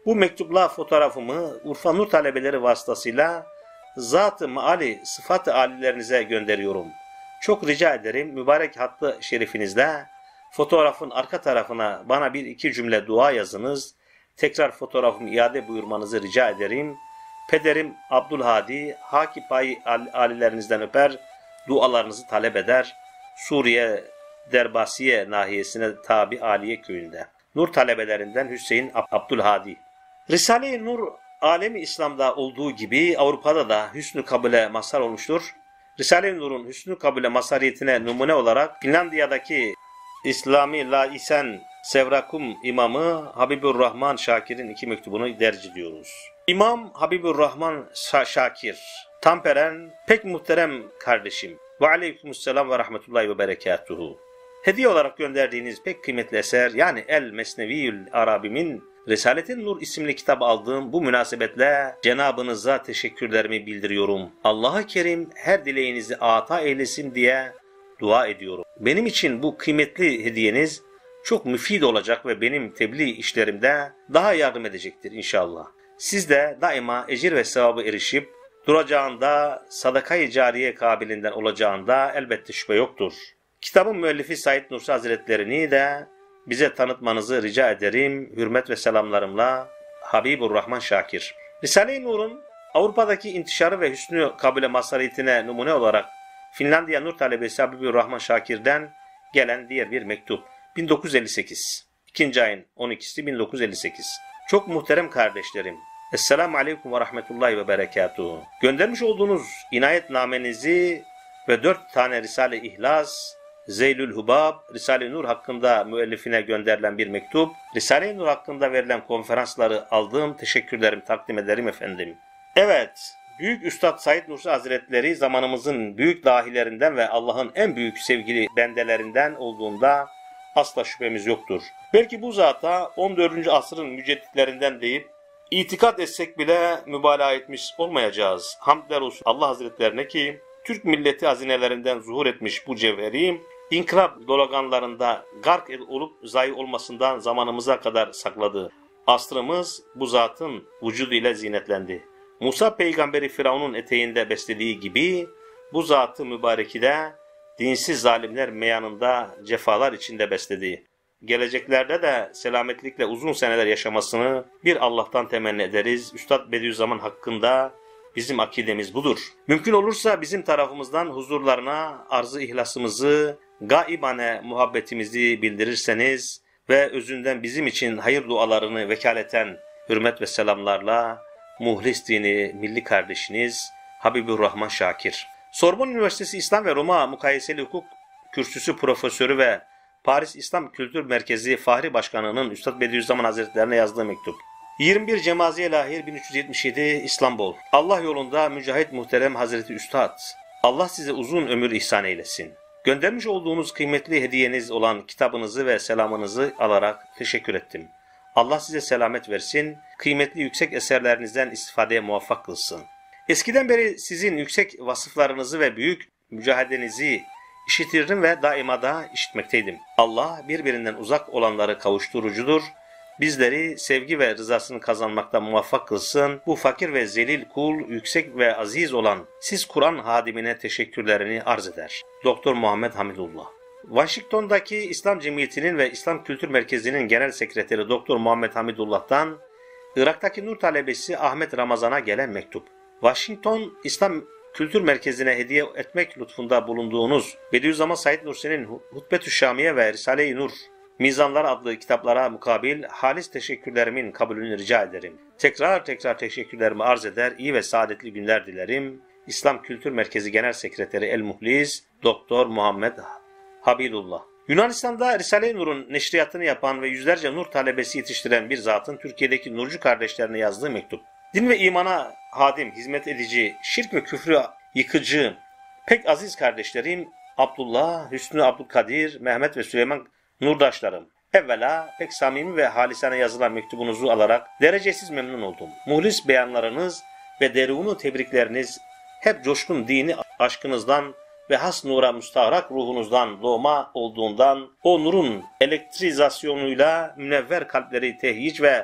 Bu mektupla fotoğrafımı Urfa Nur talebeleri vasıtasıyla Zat-ı Maali sıfat-ı alilerinize gönderiyorum. Çok rica ederim mübarek hattı şerifinizle fotoğrafın arka tarafına bana bir iki cümle dua yazınız. Tekrar fotoğrafımı iade buyurmanızı rica ederim. Pederim Abdülhadi, haki payı alilerinizden öper, dualarınızı talep eder. Suriye Derbasiye nahiyesine tabi Aliye köyünde. Nur talebelerinden Hüseyin Abdülhadi. Risale-i Nur alemi İslam'da olduğu gibi Avrupa'da da hüsnü kabule mazhar olmuştur. Risale-i Nur'un hüsnü kabule mazhariyetine numune olarak Finlandiya'daki İslami Laisen Sevrakum imamı Habibur-Rahman Şakir'in iki mektubunu derc ediyoruz. İmam Habibur-Rahman Şakir, Tamperen, pek muhterem kardeşim. Ve aleykümselam ve rahmetullahi ve berekatuhu. Hediye olarak gönderdiğiniz pek kıymetli eser yani El Mesneviyül Arabi'min Risale-i Nur isimli kitabı aldığım bu münasebetle Cenabınıza teşekkürlerimi bildiriyorum. Allah-u Kerim her dileğinizi ata eylesin diye dua ediyorum. Benim için bu kıymetli hediyeniz çok müfid olacak ve benim tebliğ işlerimde daha yardım edecektir inşallah. Siz de daima ecir ve sevabı erişip duracağında sadaka-i cariye kabilinden olacağında elbette şüphe yoktur. Kitabın müellifi Said Nursi Hazretlerini de bize tanıtmanızı rica ederim. Hürmet ve selamlarımla Habibur-Rahman Şakir. Risale-i Nur'un Avrupa'daki intişarı ve hüsnü kabile mazhariyetine numune olarak Finlandiya Nur talebesi Habibur-Rahman Şakir'den gelen diğer bir mektup. bin dokuz yüz elli sekiz. ikinci ayın on ikisi bin dokuz yüz elli sekiz. Çok muhterem kardeşlerim. Esselamu Aleyküm ve Rahmetullahi ve Berekatuhu. Göndermiş olduğunuz inayetnamenizi ve dört tane Risale-i İhlas, Zeylül Hubab, Risale-i Nur hakkında müellifine gönderilen bir mektup, Risale-i Nur hakkında verilen konferansları aldığım teşekkürlerimi takdim ederim efendim. Evet, Büyük Üstad Said Nursi Hazretleri zamanımızın büyük dahilerinden ve Allah'ın en büyük sevgili bendelerinden olduğunda asla şüphemiz yoktur. Belki bu zata on dördüncü asrın mücedditlerinden deyip itikat etsek bile mübalağa etmiş olmayacağız. Hamdler olsun Allah Hazretlerine ki Türk milleti hazinelerinden zuhur etmiş bu cevheri İnkılap dolaganlarında gark olup zayi olmasından zamanımıza kadar sakladı. Asrımız bu zatın vücudu ile zinetlendi. Musa peygamberi Firavun'un eteğinde beslediği gibi bu zatı mübareki de dinsiz zalimler meyanında cefalar içinde besledi. Geleceklerde de selametlikle uzun seneler yaşamasını bir Allah'tan temenni ederiz. Üstad Bediüzzaman hakkında bizim akidemiz budur. Mümkün olursa bizim tarafımızdan huzurlarına arz-ı ihlasımızı, gaibane muhabbetimizi bildirirseniz ve özünden bizim için hayır dualarını vekaleten hürmet ve selamlarla muhlis dini milli kardeşiniz Habibur-Rahman Şakir. Sorbonne Üniversitesi İslam ve Roma Mukayeseli Hukuk Kürsüsü Profesörü ve Paris İslam Kültür Merkezi Fahri Başkanı'nın Üstad Bediüzzaman Hazretlerine yazdığı mektup. yirmi bir Cemaziye Lahir bin üç yüz yetmiş yedi İstanbul. Allah yolunda mücahit muhterem Hazreti Üstad. Allah size uzun ömür ihsan eylesin. Göndermiş olduğunuz kıymetli hediyeniz olan kitabınızı ve selamınızı alarak teşekkür ettim. Allah size selamet versin, kıymetli yüksek eserlerinizden istifadeye muvaffak kılsın. Eskiden beri sizin yüksek vasıflarınızı ve büyük mücahedenizi işitirdim ve daima da işitmekteydim. Allah birbirinden uzak olanları kavuşturucudur. Bizleri sevgi ve rızasını kazanmakta muvaffak kılsın. Bu fakir ve zelil kul, yüksek ve aziz olan siz Kur'an hadimine teşekkürlerini arz eder. Doktor Muhammed Hamidullah. Washington'daki İslam Cemiyeti'nin ve İslam Kültür Merkezi'nin genel sekreteri Doktor Muhammed Hamidullah'tan Irak'taki Nur talebesi Ahmet Ramazan'a gelen mektup. Washington İslam Kültür Merkezi'ne hediye etmek lütfunda bulunduğunuz Bediüzzaman Said Nursi'nin Hutbetü Şamiye ve Risale-i Nur Mizanlar adlı kitaplara mukabil halis teşekkürlerimin kabulünü rica ederim. Tekrar tekrar teşekkürlerimi arz eder, iyi ve saadetli günler dilerim. İslam Kültür Merkezi Genel Sekreteri El-Muhlis Doktor Muhammed Habilullah. Yunanistan'da Risale-i Nur'un neşriyatını yapan ve yüzlerce Nur talebesi yetiştiren bir zatın Türkiye'deki Nurcu kardeşlerine yazdığı mektup. Din ve imana hadim, hizmet edici, şirk ve küfrü yıkıcı, pek aziz kardeşlerim Abdullah, Hüsnü Abdülkadir, Mehmet ve Süleyman Nurdaşlarım. Evvela pek samimi ve halisane yazılan mektubunuzu alarak derecesiz memnun oldum. Muhlis beyanlarınız ve derunu tebrikleriniz hep coşkun dini aşkınızdan ve has nura müstahrak ruhunuzdan doğma olduğundan o nurun elektrizasyonuyla münevver kalpleri tehyic ve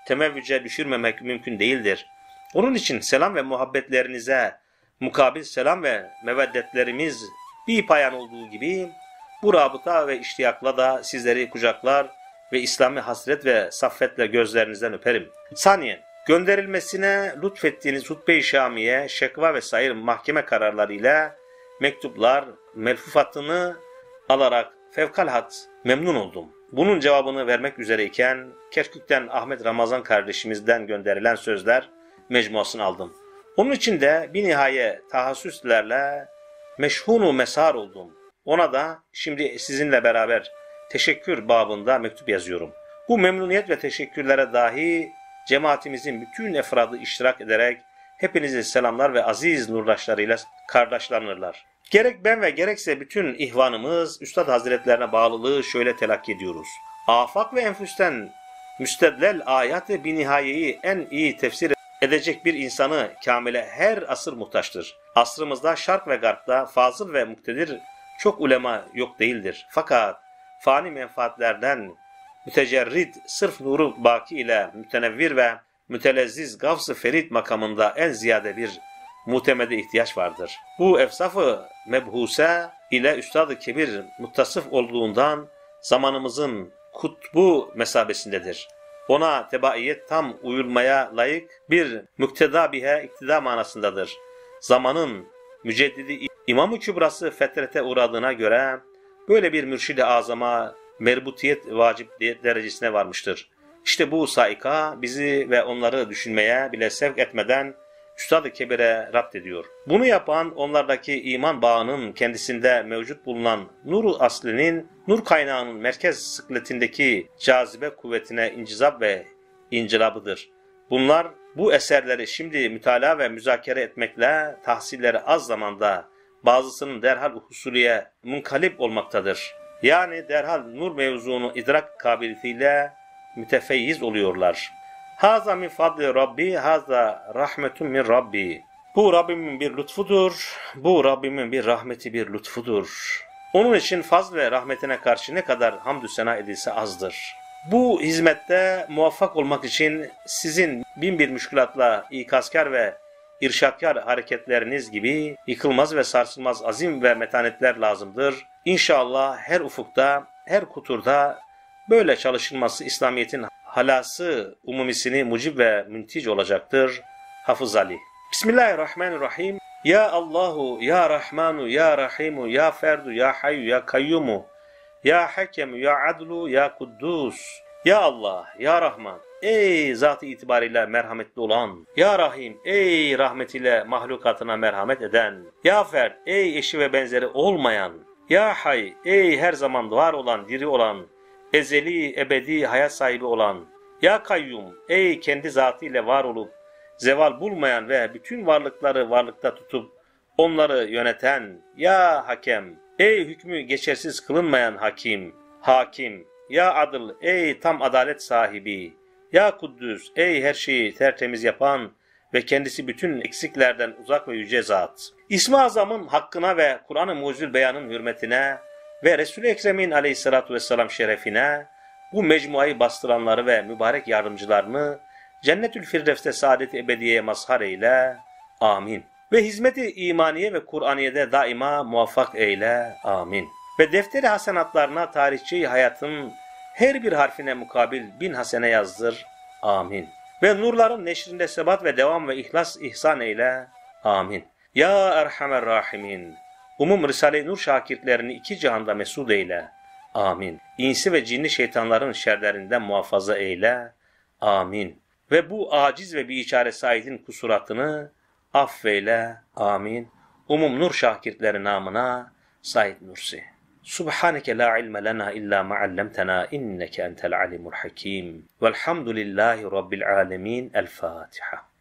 temevvüce düşürmemek mümkün değildir. Onun için selam ve muhabbetlerinize mukabil selam ve meveddetlerimiz bir payan olduğu gibi bu rabıta ve iştiyakla da sizleri kucaklar ve İslami hasret ve saffetle gözlerinizden öperim. Saniyen, gönderilmesine lütfettiğiniz Hutbe-i Şamiye, şekva ve sair mahkeme kararlarıyla mektuplar, melfufatını alarak fevkalhat memnun oldum. Bunun cevabını vermek üzereyken Kerkük'ten Ahmet Ramazan kardeşimizden gönderilen sözler mecmuasını aldım. Onun için de bir nihaye tahassüslerle meşhunu mesar oldum. Ona da şimdi sizinle beraber teşekkür babında mektup yazıyorum. Bu memnuniyet ve teşekkürlere dahi cemaatimizin bütün efradı iştirak ederek hepinizi selamlar ve aziz nurdaşlarıyla kardeşlanırlar. Gerek ben ve gerekse bütün ihvanımız Üstad Hazretlerine bağlılığı şöyle telakki ediyoruz. Afak ve enfüsten müstedlel ayat-ı binihayeyi en iyi tefsir edecek bir insanı kamile her asır muhtaçtır. Asrımızda şark ve garpta fazıl ve muktedir çok ulema yok değildir. Fakat fani menfaatlerden mütecerrid, sırf nuru baki ile mütenevvir ve mütelezziz gavs-ı ferit makamında en ziyade bir muhtemede ihtiyaç vardır. Bu efsaf-ı mebhuse ile Üstad-ı Kebir muttasıf olduğundan zamanımızın kutbu mesabesindedir. Ona tebaiyet tam uyulmaya layık bir mükteda bihe iktida manasındadır. Zamanın müceddidi İmam-ı Kübrası fetrete uğradığına göre böyle bir mürşid-i azama merbutiyet vacip derecesine varmıştır. İşte bu saika bizi ve onları düşünmeye bile sevk etmeden Üstad-ı Kebir'e rapt ediyor. Bunu yapan onlardaki iman bağının kendisinde mevcut bulunan nur aslinin, nur kaynağının merkez sıkletindeki cazibe kuvvetine incizap ve incilabıdır. Bunlar bu eserleri şimdi mütalaa ve müzakere etmekle tahsilleri az zamanda bazısının derhal husuliye munkalip olmaktadır. Yani derhal nur mevzunu idrak kabiliyetiyle mütefeyyiz oluyorlar. Haza min fadli Rabbi, haza rahmetun min Rabbi. Bu Rabbimin bir lütfudur, bu Rabbimin bir rahmeti bir lütfudur. Onun için fazl ve rahmetine karşı ne kadar hamdü sena edilse azdır. Bu hizmette muvaffak olmak için sizin bin bir müşkülatla ikazkar ve irşatkar hareketleriniz gibi yıkılmaz ve sarsılmaz azim ve metanetler lazımdır. İnşallah her ufukta, her kuturda böyle çalışılması İslamiyet'in halası umumisini mucib ve müntic olacaktır. Hafız Ali. Bismillahirrahmanirrahim. Ya Allahu, Ya Rahmanu, Ya Rahimu, Ya Ferdu, Ya Hayyu, Ya Kayyumu, Ya Hakemu, Ya Adlu, Ya Kuddus. Ya Allah, Ya Rahman, ey zat-ı itibariyle merhametli olan. Ya Rahim, ey rahmetiyle mahlukatına merhamet eden. Ya Ferd, ey eşi ve benzeri olmayan. Ya Hay, ey her zaman var olan, diri olan, ezeli, ebedi hayat sahibi olan. Ya Kayyum, ey kendi zatıyla var olup, zeval bulmayan ve bütün varlıkları varlıkta tutup, onları yöneten. Ya Hakem, ey hükmü geçersiz kılınmayan hakim, hakim. Ya Adıl, ey tam adalet sahibi. Ya Kuddüs, ey her şeyi tertemiz yapan ve kendisi bütün eksiklerden uzak ve yüce zat. İsmi Azam'ın hakkına ve Kur'an-ı Mucizül Beyan'ın hürmetine ve Resul-i Ekrem'in aleyhissalatu vesselam şerefine bu mecmuayı bastıranları ve mübarek yardımcılarını Cennetül Firdevs'te saadet-i ebediyeye mazhar eyle. Amin. Ve hizmeti imaniye ve Kur'aniye'de daima muvaffak eyle. Amin. Ve defteri hasenatlarına tarihçi hayatın her bir harfine mukabil bin hasene yazdır. Amin. Ve nurların neşrinde sebat ve devam ve ihlas ihsan eyle. Amin. Ya Erhamer Rahimin. Umum Risale-i Nur şakirtlerini iki cihanda mesud eyle. Amin. İnsi ve cinli şeytanların şerlerinden muhafaza eyle. Amin. Ve bu aciz ve biçare Said'in kusuratını affeyle. Amin. Umum Nur şakirtleri namına Said Nursi. Subhaneke la ilme lena illa ma allamtena inneke entel alimul hakim. Velhamdülillahi rabbil alemin. El Fatiha.